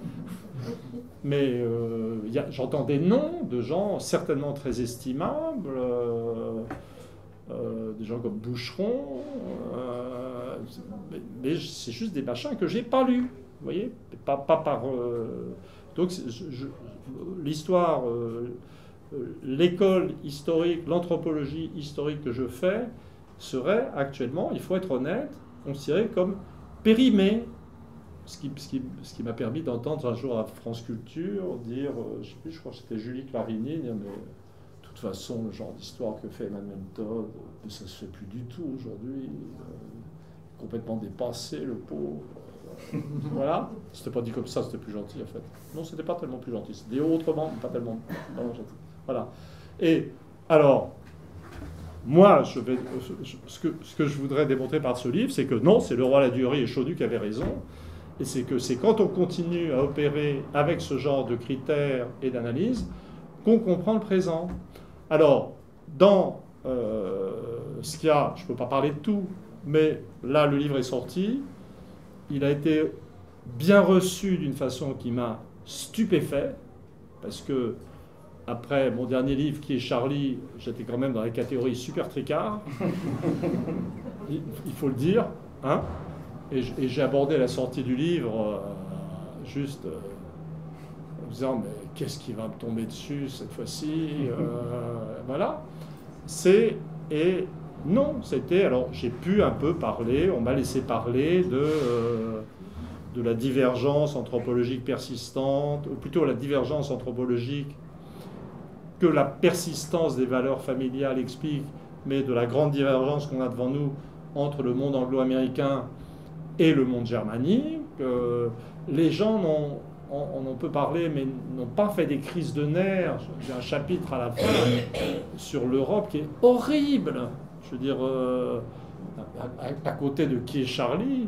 mais j'entends des noms de gens certainement très estimables, des gens comme Boucheron, mais c'est juste des machins que je n'ai pas lus, vous voyez, pas par... donc l'histoire, l'école historique, l'anthropologie historique que je fais serait actuellement, il faut être honnête, considérée comme périmée. Ce qui m'a permis d'entendre un jour à France Culture dire, je sais plus, je crois que c'était Julie Clarini, dire, mais de toute façon, le genre d'histoire que fait Emmanuel Todd, ça se fait plus du tout aujourd'hui, complètement dépassé, le pauvre. Voilà, c'était pas dit comme ça, c'était plus gentil en fait. Non, c'était pas tellement plus gentil, c'était autrement, mais pas tellement gentil. Voilà. Et alors, moi, ce que je voudrais démontrer par ce livre, c'est que non, c'est Leroy-Ladurie et Chauny qui avaient raison. Et c'est que c'est quand on continue à opérer avec ce genre de critères et d'analyse qu'on comprend le présent. Alors, dans ce qu'il y a, je ne peux pas parler de tout, mais là, le livre est sorti. Il a été bien reçu d'une façon qui m'a stupéfait, parce que après mon dernier livre, qui est Charlie, j'étais quand même dans la catégorie super tricard. Il faut le dire, hein. Et j'ai abordé la sortie du livre juste en me disant, mais qu'est-ce qui va me tomber dessus cette fois-ci voilà. Et non, c'était... Alors, j'ai pu un peu parler, on m'a laissé parler de la divergence anthropologique persistante, ou plutôt la divergence anthropologique que la persistance des valeurs familiales explique, mais de la grande divergence qu'on a devant nous entre le monde anglo-américain et le monde germanique, les gens on en peut parler, mais n'ont pas fait des crises de nerfs. J'ai un chapitre à la fin sur l'Europe qui est horrible. Je veux dire, à côté de qui est Charlie,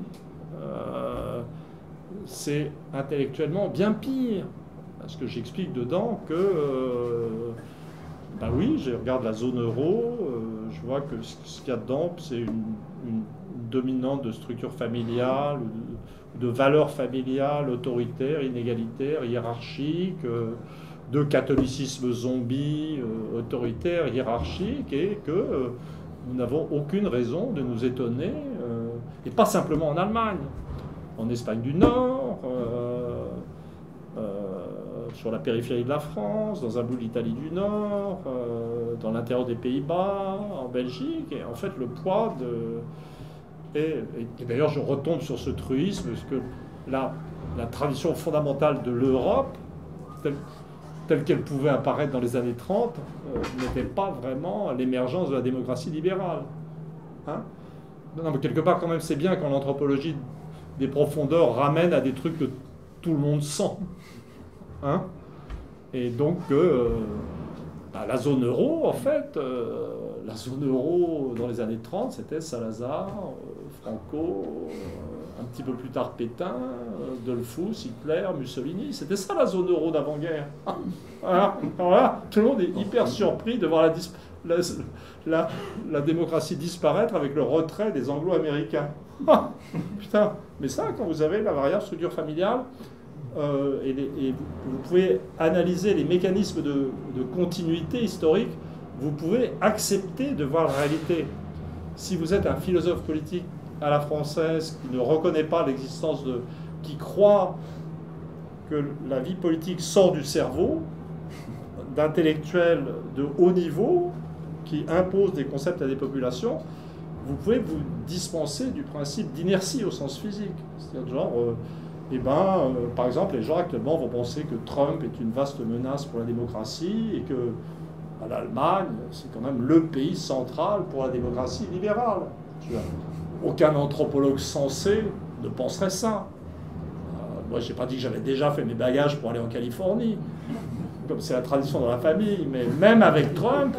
c'est intellectuellement bien pire. Parce que j'explique dedans que, ben oui, je regarde la zone euro, je vois que ce qu'il y a dedans, c'est une dominante de structure familiale, de valeurs familiales, autoritaires, inégalitaires, hiérarchiques, de catholicisme zombie, autoritaire, hiérarchique, et que nous n'avons aucune raison de nous étonner, et pas simplement en Allemagne, en Espagne du Nord, sur la périphérie de la France, dans un bout de l'Italie du Nord, dans l'intérieur des Pays-Bas, en Belgique, et en fait le poids de... Et d'ailleurs, je retombe sur ce truisme, parce que la tradition fondamentale de l'Europe, telle qu'elle pouvait apparaître dans les années 30, n'était pas vraiment l'émergence de la démocratie libérale. Hein? Non, mais quelque part, quand même, c'est bien quand l'anthropologie des profondeurs ramène à des trucs que tout le monde sent. Hein? Et donc, la zone euro, en fait, la zone euro dans les années 30, c'était Salazar, Franco, un petit peu plus tard Pétain, Dollfuss, Hitler, Mussolini. C'était ça la zone euro d'avant-guerre. Voilà. Alors là, tout le monde est hyper surpris de voir la démocratie disparaître avec le retrait des Anglo-Américains. Putain, mais ça, quand vous avez la variable structure familiale, et vous pouvez analyser les mécanismes de continuité historique, vous pouvez accepter de voir la réalité. Si vous êtes un philosophe politique à la française qui ne reconnaît pas l'existence qui croit que la vie politique sort du cerveau, d'intellectuels de haut niveau qui imposent des concepts à des populations, vous pouvez vous dispenser du principe d'inertie au sens physique. C'est-à-dire genre... par exemple, les gens actuellement vont penser que Trump est une vaste menace pour la démocratie et que l'Allemagne, c'est quand même le pays central pour la démocratie libérale. Aucun anthropologue sensé ne penserait ça. Moi, je n'ai pas dit que j'avais déjà fait mes bagages pour aller en Californie, comme c'est la tradition dans la famille, mais même avec Trump,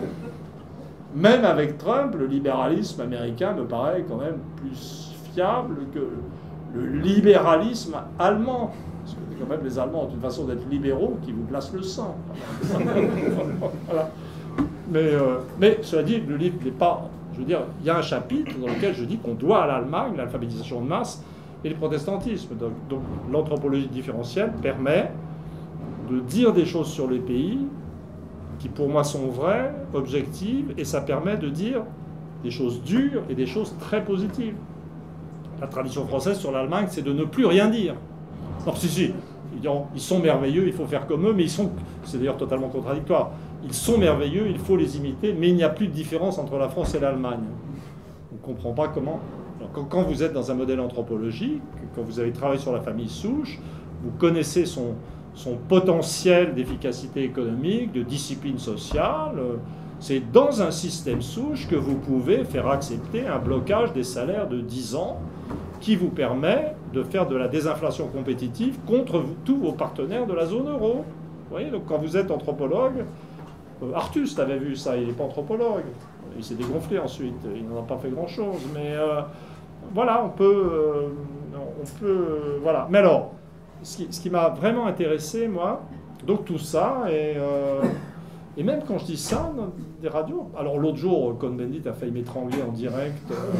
le libéralisme américain me paraît quand même plus fiable que le libéralisme allemand. Parce que quand même les Allemands ont une façon d'être libéraux qui vous glace le sang. Voilà. Mais cela dit, le livre n'est pas... Je veux dire, il y a un chapitre dans lequel je dis qu'on doit à l'Allemagne l'alphabétisation de masse et le protestantisme. Donc l'anthropologie différentielle permet de dire des choses sur les pays qui pour moi sont vraies, objectives, et ça permet de dire des choses dures et des choses très positives. La tradition française sur l'Allemagne, c'est de ne plus rien dire. Non, si, ils sont merveilleux, il faut faire comme eux, mais c'est d'ailleurs totalement contradictoire. Ils sont merveilleux, il faut les imiter, mais il n'y a plus de différence entre la France et l'Allemagne. On ne comprend pas comment... Alors, quand vous êtes dans un modèle anthropologique, quand vous avez travaillé sur la famille souche, vous connaissez son potentiel d'efficacité économique, de discipline sociale. C'est dans un système souche que vous pouvez faire accepter un blocage des salaires de 10 ans qui vous permet de faire de la désinflation compétitive contre tous vos partenaires de la zone euro. Vous voyez, donc quand vous êtes anthropologue, Artus avait vu ça, il n'est pas anthropologue, il s'est dégonflé ensuite, il n'en a pas fait grand-chose, mais voilà, on peut voilà. Mais alors, ce qui m'a vraiment intéressé, moi, donc tout ça, et même quand je dis ça dans des radios... Alors l'autre jour, Cohn-Bendit a failli m'étrangler en direct.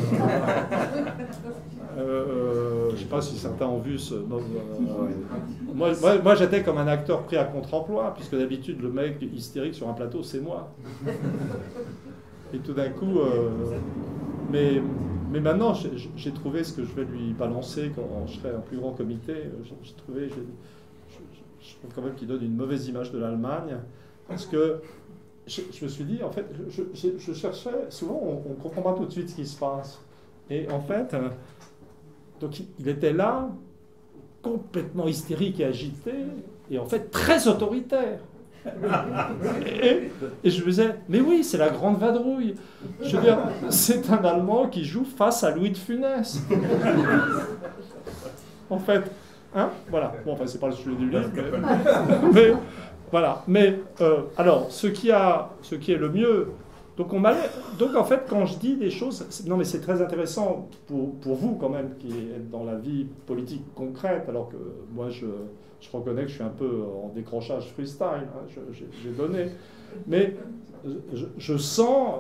Je ne sais pas si certains ont vu ce... Moi j'étais comme un acteur pris à contre-emploi, puisque d'habitude, le mec hystérique sur un plateau, c'est moi. Et tout d'un coup... Mais maintenant, j'ai trouvé ce que je vais lui balancer quand je serai un plus grand comité. Je trouve quand même qu'il donne une mauvaise image de l'Allemagne. Parce que je me suis dit, en fait, je cherchais, souvent on ne comprend pas tout de suite ce qui se passe. Et en fait, donc il était là, complètement hystérique et agité, et en fait très autoritaire. Et je me disais, mais oui, c'est la grande vadrouille. Je veux dire, c'est un Allemand qui joue face à Louis de Funès. En fait, Hein? Voilà. Bon, enfin, c'est pas le sujet du livre, mais voilà. Mais alors, ce qui est le mieux. Donc, en fait, quand je dis des choses, non, mais c'est très intéressant pour vous quand même qui êtes dans la vie politique concrète, alors que moi, je reconnais que je suis un peu en décrochage freestyle. Hein, j'ai donné, mais je sens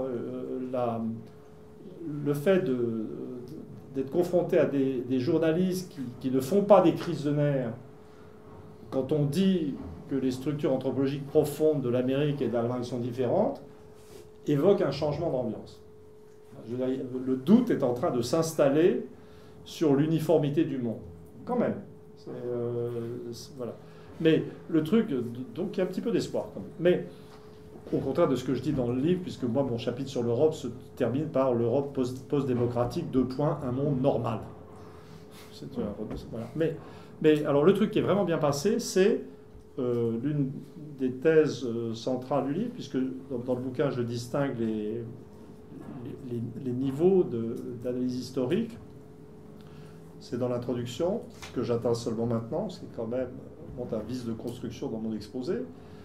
le fait d'être confronté à des journalistes qui ne font pas des crises de nerfs. Quand on dit que les structures anthropologiques profondes de l'Amérique et de l'Allemagne sont différentes, évoque un changement d'ambiance. Le doute est en train de s'installer sur l'uniformité du monde. Quand même. Voilà. Mais le truc, donc il y a un petit peu d'espoir. Mais au contraire de ce que je dis dans le livre, puisque moi, mon chapitre sur l'Europe se termine par l'Europe post-démocratique, un monde normal. Voilà. Mais alors le truc qui est vraiment bien passé, c'est l'une des thèses centrales du livre, puisque dans le bouquin, je distingue les niveaux d'analyse historique. C'est dans l'introduction, que j'atteins seulement maintenant, ce qui est quand même un vice de construction dans mon exposé.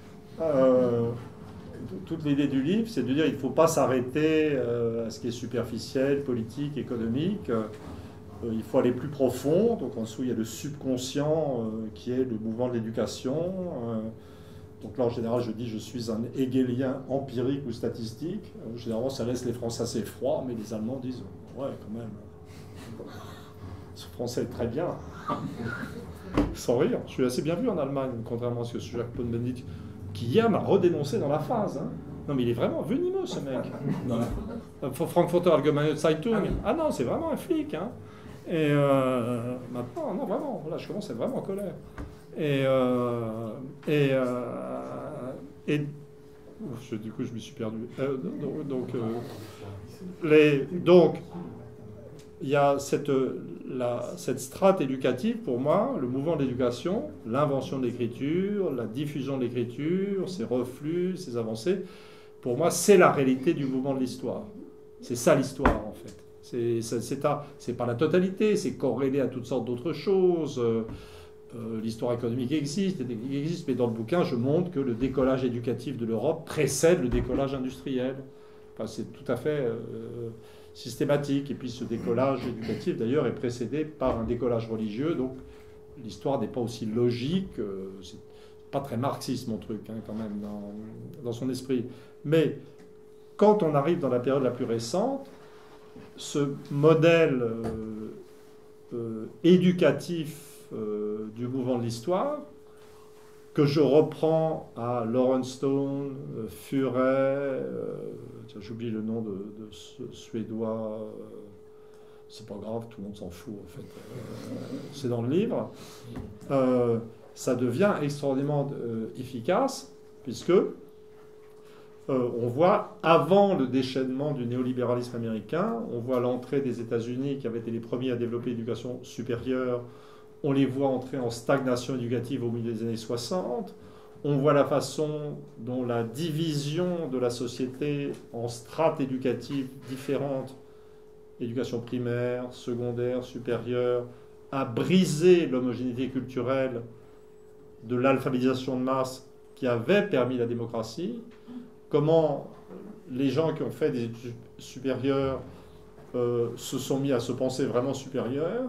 Toute l'idée du livre, c'est de dire qu'il ne faut pas s'arrêter à ce qui est superficiel, politique, économique. Il faut aller plus profond. Donc en dessous, il y a le subconscient qui est le mouvement de l'éducation. Donc là, en général, je dis je suis un hegelien empirique ou statistique. Généralement, ça laisse les Français assez froids, mais les Allemands disent ouais, quand même. Ce français est très bien. Sans rire. Je suis assez bien vu en Allemagne, contrairement à ce que Jacques Cohn-Bendit, qui hier m'a redénoncé dans la phase. Hein. Non, mais il est vraiment venimeux, ce mec. Frankfurter Allgemeine Zeitung. Ah non, c'est vraiment un flic. Hein. Et maintenant, non, vraiment, là, je commence à être vraiment en colère. Du coup, je me suis perdu. Donc, il y a cette strate éducative, pour moi, le mouvement de l'éducation, l'invention de l'écriture, la diffusion de l'écriture, ses reflux, ses avancées. Pour moi, c'est la réalité du mouvement de l'histoire. C'est ça l'histoire, en fait. C'est pas la totalité, c'est corrélé à toutes sortes d'autres choses. L'histoire économique existe, mais dans le bouquin, je montre que le décollage éducatif de l'Europe précède le décollage industriel. Enfin, c'est tout à fait systématique. Et puis ce décollage éducatif, d'ailleurs, est précédé par un décollage religieux. Donc l'histoire n'est pas aussi logique. C'est pas très marxiste, mon truc, hein, quand même, dans son esprit. Mais quand on arrive dans la période la plus récente, ce modèle éducatif du mouvement de l'histoire, que je reprends à Lawrence Stone, Furet, j'oublie le nom de ce Suédois, c'est pas grave, tout le monde s'en fout en fait, c'est dans le livre, ça devient extraordinairement efficace, puisque on voit, avant le déchaînement du néolibéralisme américain, on voit l'entrée des États-Unis qui avaient été les premiers à développer l'éducation supérieure. On les voit entrer en stagnation éducative au milieu des années 60. On voit la façon dont la division de la société en strates éducatives différentes, éducation primaire, secondaire, supérieure, a brisé l'homogénéité culturelle de l'alphabétisation de masse qui avait permis la démocratie. Comment les gens qui ont fait des études supérieures se sont mis à se penser vraiment supérieurs,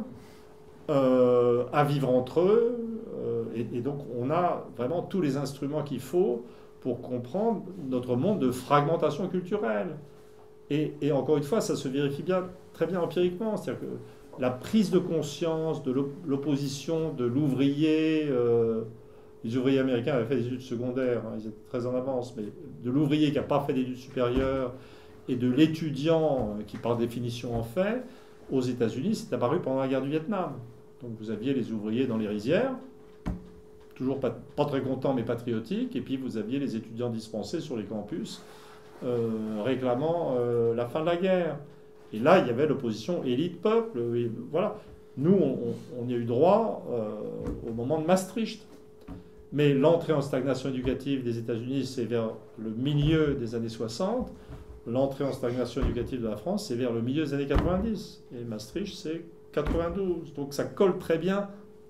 à vivre entre eux, et donc on a vraiment tous les instruments qu'il faut pour comprendre notre monde de fragmentation culturelle. Et encore une fois, ça se vérifie très bien empiriquement, c'est-à-dire que la prise de conscience de l'opposition de l'ouvrier, les ouvriers américains avaient fait des études secondaires, hein, ils étaient très en avance, mais de l'ouvrier qui n'a pas fait d'études supérieures et de l'étudiant qui par définition en fait, aux États-Unis, c'est apparu pendant la guerre du Vietnam. Donc vous aviez les ouvriers dans les rizières, toujours pas très contents mais patriotiques, et puis vous aviez les étudiants dispensés sur les campus réclamant la fin de la guerre. Et là, il y avait l'opposition élite-peuple. Voilà. Nous, on y a eu droit au moment de Maastricht. Mais l'entrée en stagnation éducative des États-Unis, c'est vers le milieu des années 60. L'entrée en stagnation éducative de la France, c'est vers le milieu des années 90. Et Maastricht, c'est 92. Donc ça colle très bien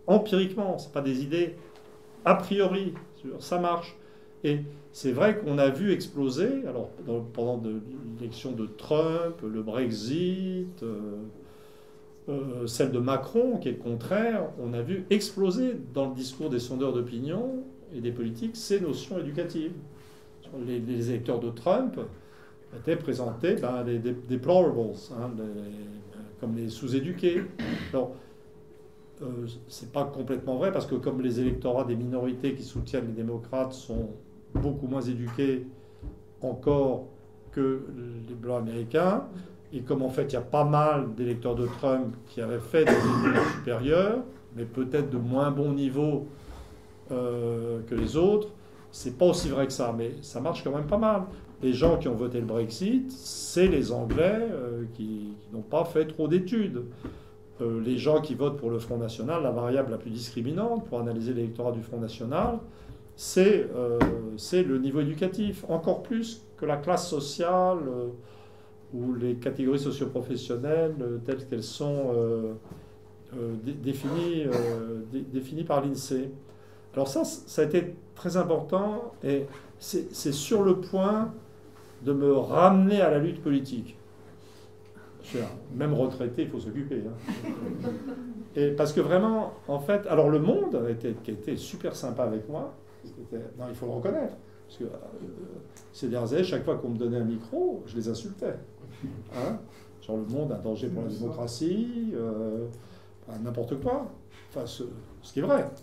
empiriquement, ce pas des idées a priori, ça marche. Et c'est vrai qu'on a vu exploser, alors pendant l'élection de Trump, le Brexit, celle de Macron, qui est le contraire, on a vu exploser dans le discours des sondeurs d'opinion et des politiques ces notions éducatives. Les électeurs de Trump étaient présentés les deplorables, hein, comme les sous-éduqués. Alors, c'est pas complètement vrai, parce que comme les électorats des minorités qui soutiennent les démocrates sont beaucoup moins éduqués encore que les blancs américains, et comme en fait il y a pas mal d'électeurs de Trump qui avaient fait des études supérieures, mais peut-être de moins bon niveau que les autres, c'est pas aussi vrai que ça, mais ça marche quand même pas mal. Les gens qui ont voté le Brexit, c'est les Anglais qui n'ont pas fait trop d'études. Les gens qui votent pour le Front National, la variable la plus discriminante pour analyser l'électorat du Front National, c'est le niveau éducatif, encore plus que la classe sociale ou les catégories socio-professionnelles telles qu'elles sont définies par l'INSEE. Alors ça a été très important, et c'est sur le point de me ramener à la lutte politique. Même retraité, il faut s'occuper. Hein. Et parce que vraiment, en fait, alors le Monde qui a été super sympa avec moi, non, il faut le reconnaître, parce que ces dernières années, chaque fois qu'on me donnait un micro, je les insultais. Hein, genre le Monde, un danger pour la démocratie, n'importe quoi. Enfin, ce qui est vrai.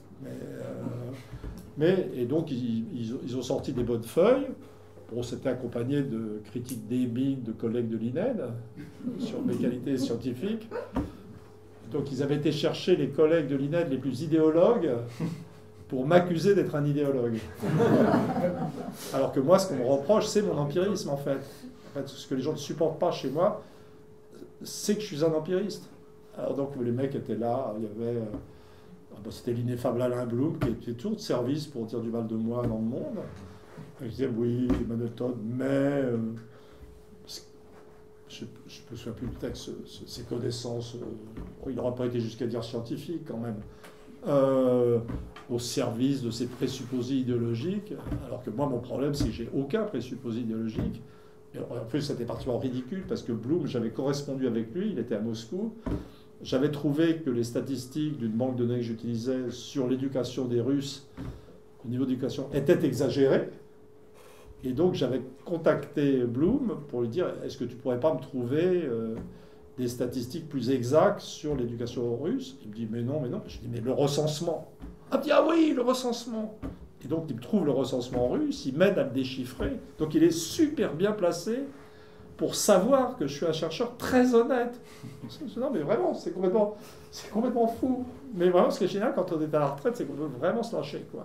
Et donc, ils ont sorti des bonnes feuilles. Bon, c'était accompagné de critiques débiles de collègues de l'INED sur mes qualités scientifiques. Donc, ils avaient été chercher les collègues de l'INED les plus idéologues pour m'accuser d'être un idéologue. Alors que moi, ce qu'on me reproche, c'est mon empirisme, en fait. En fait, ce que les gens ne supportent pas chez moi, c'est que je suis un empiriste. Alors donc, les mecs étaient là, il y avait... c'était l'ineffable Alain Blum, qui était toujours de service pour dire du mal de moi dans le monde. Il disait, oui, ma méthode, mais... je ne me souviens plus du texte, ses connaissances... il n'aura pas été jusqu'à dire scientifique, quand même. Au service de ses présupposés idéologiques, alors que moi, mon problème, c'est que j'ai aucun présupposé idéologique. Et en plus, c'était particulièrement ridicule, parce que Blum, j'avais correspondu avec lui, il était à Moscou. J'avais trouvé que les statistiques d'une banque de données que j'utilisais sur l'éducation des Russes, au niveau d'éducation, étaient exagérées. Et donc, j'avais contacté Blum pour lui dire, est-ce que tu ne pourrais pas me trouver des statistiques plus exactes sur l'éducation russe? Il me dit, mais non. Je dis, mais le recensement. Ah oui, le recensement. Et donc, il me trouve le recensement russe, il m'aide à le déchiffrer. Donc, il est super bien placé pour savoir que je suis un chercheur très honnête. Non, mais vraiment, c'est complètement fou. Mais vraiment, ce qui est génial quand on est à la retraite, c'est qu'on veut vraiment se lâcher, quoi.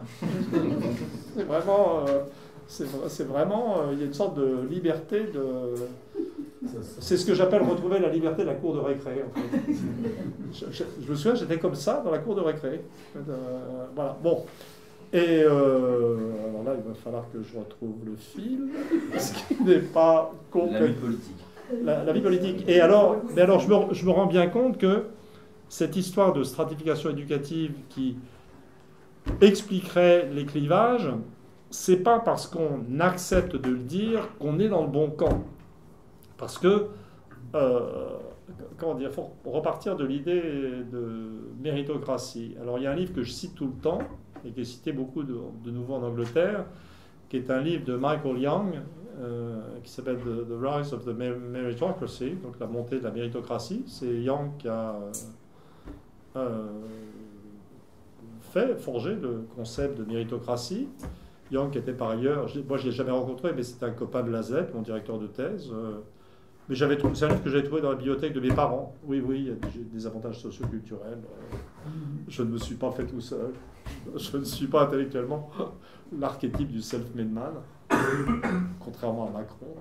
C'est vraiment, il y a une sorte de liberté de... C'est ce que j'appelle retrouver la liberté de la cour de récré, en fait. Je me souviens, j'étais comme ça dans la cour de récré. Voilà, bon. Et alors là, il va falloir que je retrouve le fil, ce qui n'est pas complètement... La vie politique. La vie politique. Et alors, je me rends bien compte que cette histoire de stratification éducative qui expliquerait les clivages, c'est pas parce qu'on accepte de le dire qu'on est dans le bon camp. Parce que, comment dire, il faut repartir de l'idée de méritocratie. Alors, il y a un livre que je cite tout le temps, et qui est cité beaucoup de nouveau en Angleterre, qui est un livre de Michael Young, qui s'appelle The Rise of the Meritocracy, donc la montée de la méritocratie. C'est Young qui a forgé le concept de méritocratie. Young qui était par ailleurs, moi je ne l'ai jamais rencontré, mais c'était un copain de l'AZEP, mon directeur de thèse. Mais c'est un livre que j'avais trouvé dans la bibliothèque de mes parents. Oui, il y a des avantages socioculturels. Je ne me suis pas fait tout seul. Je ne suis pas intellectuellement l'archétype du self-made man, contrairement à Macron.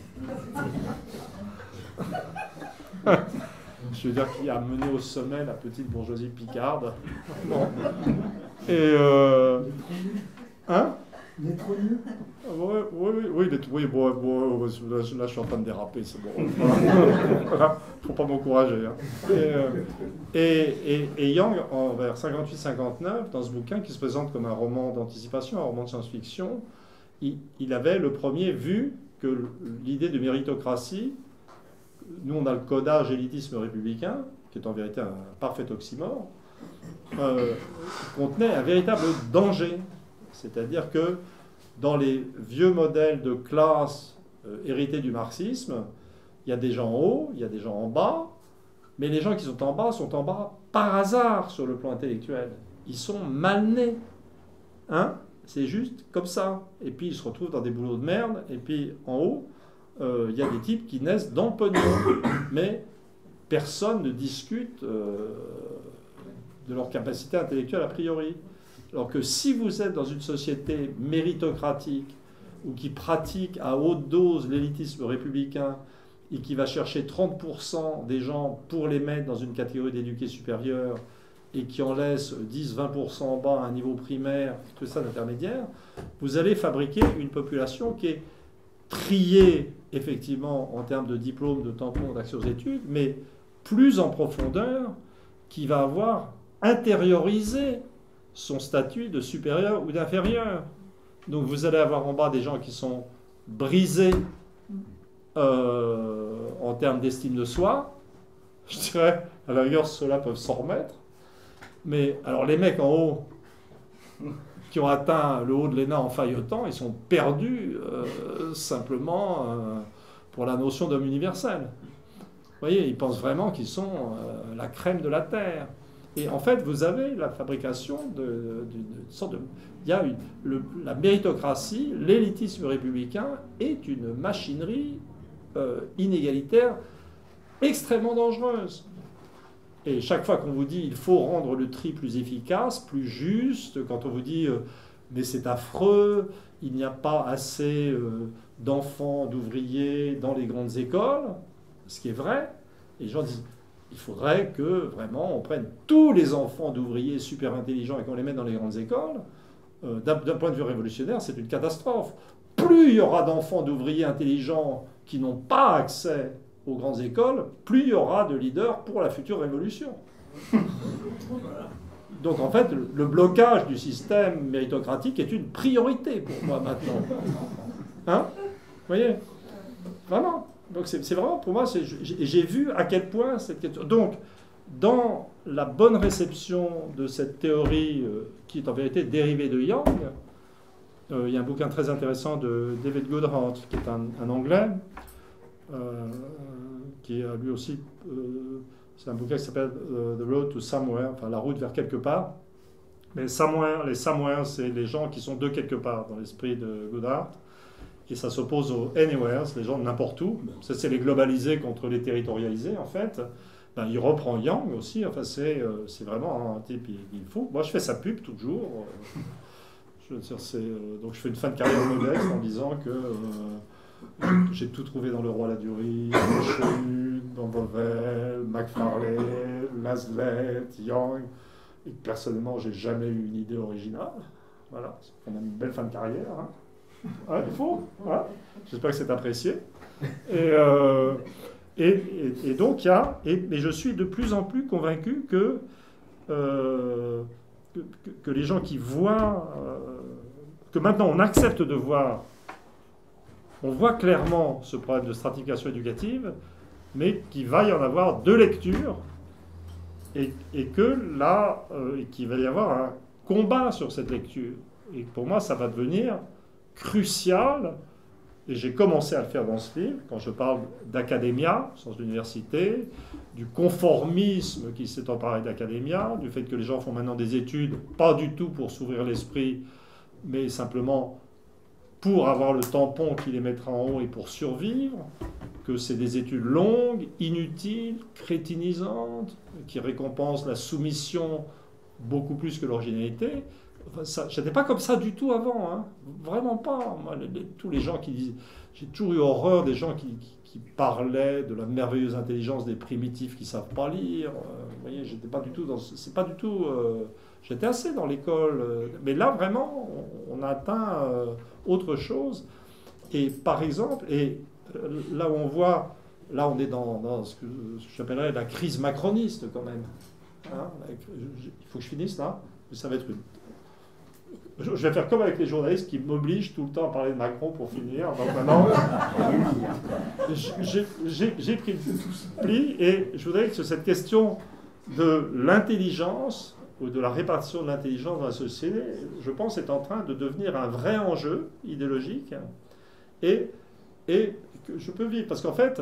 Je veux dire qu'il a mené au sommet la petite bourgeoisie picarde. Bon. Et... hein? Il est trop nul. Oui, bon, là, je suis en train de déraper, c'est bon. Voilà, faut pas m'encourager. Hein. Et Yang, vers 58-59, dans ce bouquin qui se présente comme un roman d'anticipation, un roman de science-fiction, il avait le premier vu que l'idée de méritocratie, nous on a le codage élitisme républicain, qui est en vérité un parfait oxymore, contenait un véritable danger. C'est-à-dire que dans les vieux modèles de classe hérités du marxisme, il y a des gens en haut, il y a des gens en bas, mais les gens qui sont en bas par hasard sur le plan intellectuel. Ils sont mal nés. Hein? C'est juste comme ça. Et puis ils se retrouvent dans des boulots de merde, et puis en haut, il y a des types qui naissent dans le pognon. Mais personne ne discute de leur capacité intellectuelle a priori. Alors que si vous êtes dans une société méritocratique ou qui pratique à haute dose l'élitisme républicain et qui va chercher 30% des gens pour les mettre dans une catégorie d'éduqués supérieurs et qui en laisse 10-20% en bas à un niveau primaire, tout ça d'intermédiaire, vous allez fabriquer une population qui est triée effectivement en termes de diplôme, de tampons, d'accès aux études, mais plus en profondeur, qui va avoir intériorisé son statut de supérieur ou d'inférieur. Donc vous allez avoir en bas des gens qui sont brisés en termes d'estime de soi. Je dirais, à la rigueur, ceux-là peuvent s'en remettre. Mais alors les mecs en haut, qui ont atteint le haut de l'ENA en faillotant, ils sont perdus simplement pour la notion d'homme universel. Vous voyez, ils pensent vraiment qu'ils sont la crème de la Terre. Et en fait, vous avez la fabrication d'une sorte de... Il y a la méritocratie, l'élitisme républicain est une machinerie inégalitaire extrêmement dangereuse. Et chaque fois qu'on vous dit il faut rendre le tri plus efficace, plus juste, quand on vous dit mais c'est affreux, il n'y a pas assez d'enfants, d'ouvriers dans les grandes écoles, ce qui est vrai, les gens disent il faudrait que vraiment on prenne tous les enfants d'ouvriers super intelligents et qu'on les mette dans les grandes écoles. D'un point de vue révolutionnaire, c'est une catastrophe. Plus il y aura d'enfants d'ouvriers intelligents qui n'ont pas accès aux grandes écoles, plus il y aura de leaders pour la future révolution. Donc en fait, le blocage du système méritocratique est une priorité pour moi maintenant. Hein? Vous voyez? Vraiment. Donc c'est vraiment, pour moi, j'ai vu à quel point cette question... Donc, dans la bonne réception de cette théorie qui est en vérité dérivée de Yang, il y a un bouquin très intéressant de David Goodhart, qui est un Anglais, qui a lui aussi... c'est un bouquin qui s'appelle The Road to Somewhere, enfin la route vers quelque part. Mais somewhere, les somewhere, c'est les gens qui sont de quelque part, dans l'esprit de Goodhart. Et ça s'oppose aux anywhere, les gens de n'importe où. Ça, c'est les globalisés contre les territorialisés, en fait. Ben, il reprend Yang aussi. Enfin, c'est vraiment un type, il faut. Moi, je fais sa pub toujours. Je veux dire, donc, je fais une fin de carrière modeste en disant que j'ai tout trouvé dans Le Roi Ladurie, Chenu, dans Beauvais, Macfarlane, Lazlet, Yang. Et personnellement, j'ai jamais eu une idée originale. Voilà, c'est quand même une belle fin de carrière. Hein. Ouais, il faut. Voilà. J'espère que c'est apprécié. Et donc, il y a. Mais je suis de plus en plus convaincu que les gens qui voient. Que maintenant on accepte de voir. On voit clairement ce problème de stratification éducative, mais qu'il va y en avoir deux lectures. Et que là, qu'il va y avoir un combat sur cette lecture. Et pour moi, ça va devenir crucial, et j'ai commencé à le faire dans ce livre, quand je parle d'académia, au sens d'université, du conformisme qui s'est emparé d'académia, du fait que les gens font maintenant des études, pas du tout pour s'ouvrir l'esprit, mais simplement pour avoir le tampon qui les mettra en haut et pour survivre, que c'est des études longues, inutiles, crétinisantes, qui récompensent la soumission beaucoup plus que l'originalité. Enfin, je n'étais pas comme ça du tout avant, hein. Vraiment pas. Moi, tous les gens qui disent... J'ai toujours eu horreur des gens qui parlaient de la merveilleuse intelligence des primitifs qui ne savent pas lire. Vous voyez, j'étais pas du tout dans... C'est pas du tout... J'étais assez dans l'école. Mais là, vraiment, on a atteint autre chose. Et par exemple, là où on voit, là on est dans ce que j'appellerais la crise macroniste quand même. Hein, il faut que je finisse là. Ça va être une... Je vais faire comme avec les journalistes qui m'obligent tout le temps à parler de Macron pour finir. Donc maintenant, j'ai pris le pli et je voudrais que cette question de l'intelligence ou de la répartition de l'intelligence dans la société, je pense, est en train de devenir un vrai enjeu idéologique et que je peux vivre. Parce qu'en fait,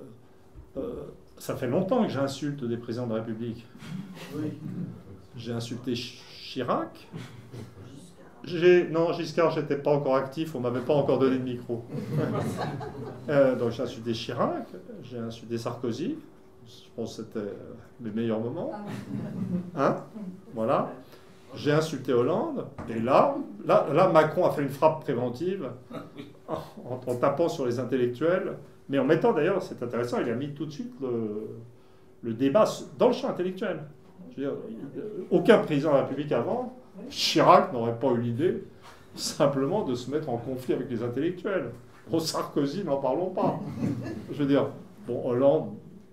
ça fait longtemps que j'insulte des présidents de la République. J'ai insulté Chirac. Non, Giscard, je n'étais pas encore actif, on ne m'avait pas encore donné de micro. Donc j'ai insulté Chirac, j'ai insulté Sarkozy, je pense que c'était mes meilleurs moments. Hein? Voilà. J'ai insulté Hollande, et là, Macron a fait une frappe préventive en tapant sur les intellectuels, mais en mettant d'ailleurs, c'est intéressant, il a mis tout de suite le débat dans le champ intellectuel. Je veux dire, aucun président de la République avant, Chirac n'aurait pas eu l'idée simplement de se mettre en conflit avec les intellectuels. Sarkozy, n'en parlons pas. Je veux dire, bon, Hollande,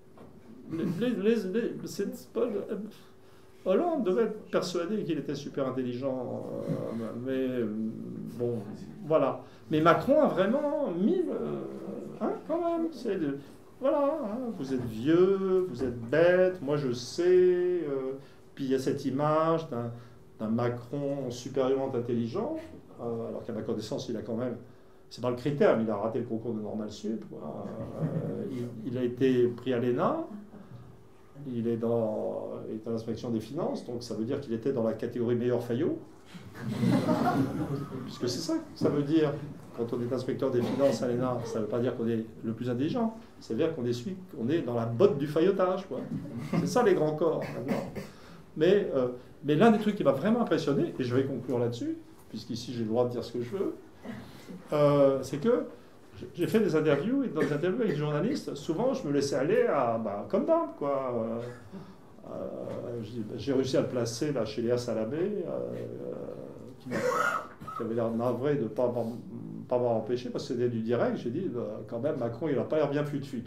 Hollande devait être persuadé qu'il était super intelligent, mais bon, voilà. Mais Macron a vraiment mis, quand même, voilà, hein, vous êtes vieux, vous êtes bête, moi je sais, puis il y a cette image d'un Macron supérieurement intelligent, alors qu'à ma connaissance, il a quand même, c'est pas le critère, mais il a raté le concours de Normal Sup, il a été pris à l'ENA, il est dans l'inspection des finances, donc ça veut dire qu'il était dans la catégorie meilleur Fayot, puisque c'est ça que ça veut dire. Quand on est inspecteur des finances à l'ENA, ça ne veut pas dire qu'on est le plus intelligent, ça veut dire qu'on est dans la botte du faillotage, quoi. C'est ça les grands corps, maintenant. Mais l'un des trucs qui m'a vraiment impressionné, et je vais conclure là-dessus, puisqu'ici j'ai le droit de dire ce que je veux, c'est que j'ai fait des interviews, et dans les interviews avec les journalistes, souvent je me laissais aller comme d'hab, quoi. J'ai réussi à le placer là, chez Léa Salamé, qui avait l'air navré de ne pas m'avoir empêché, parce que c'était du direct. J'ai dit, quand même, Macron, il n'a pas l'air bien fut-fut.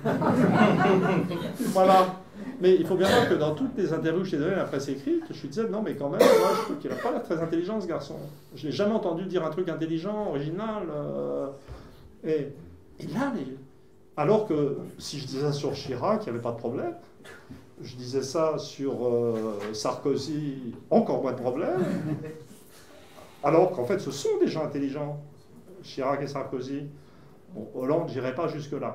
Voilà. Mais il faut bien voir que dans toutes les interviews que j'ai données à la presse écrite, je lui disais, non, mais quand même, moi, je trouve qu'il n'a pas l'air très intelligent, ce garçon. Je n'ai jamais entendu dire un truc intelligent, original. Et là, alors que si je disais ça sur Chirac, il n'y avait pas de problème. Je disais ça sur Sarkozy, encore moins de problème. Alors qu'en fait, ce sont des gens intelligents, Chirac et Sarkozy. Bon, Hollande, je n'irai pas jusque-là.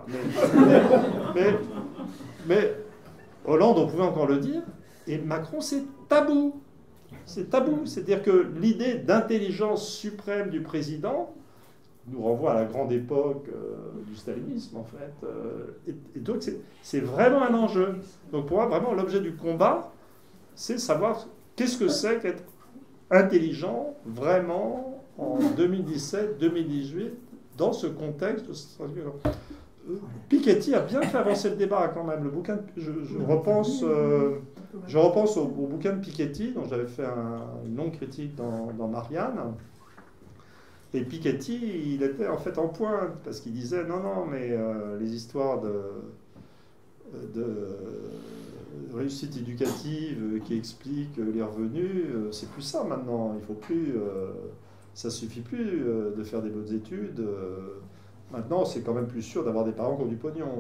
Mais Hollande, on pouvait encore le dire. Et Macron, c'est tabou. C'est tabou. C'est-à-dire que l'idée d'intelligence suprême du président nous renvoie à la grande époque du stalinisme, en fait. Et donc, c'est vraiment un enjeu. Donc, pour moi, vraiment, l'objet du combat, c'est savoir qu'est-ce que c'est qu'être intelligent, vraiment, en 2017-2018, dans ce contexte. Piketty a bien fait avancer le débat, quand même. Le bouquin, je repense au bouquin de Piketty, dont j'avais fait une longue critique dans Marianne. Et Piketty, il était en fait en pointe, parce qu'il disait, non, mais les histoires de réussite éducative qui expliquent les revenus, c'est plus ça maintenant. Il faut plus, ça suffit plus de faire des bonnes études. Maintenant, c'est quand même plus sûr d'avoir des parents qui ont du pognon.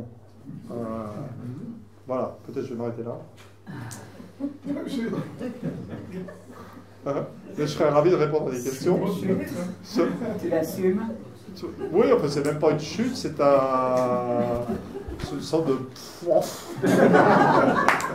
Voilà, peut-être je vais m'arrêter là. Je serais ravi de répondre à des questions. Tu l'assumes? Oui, enfin, c'est même pas une chute, c'est une sorte de...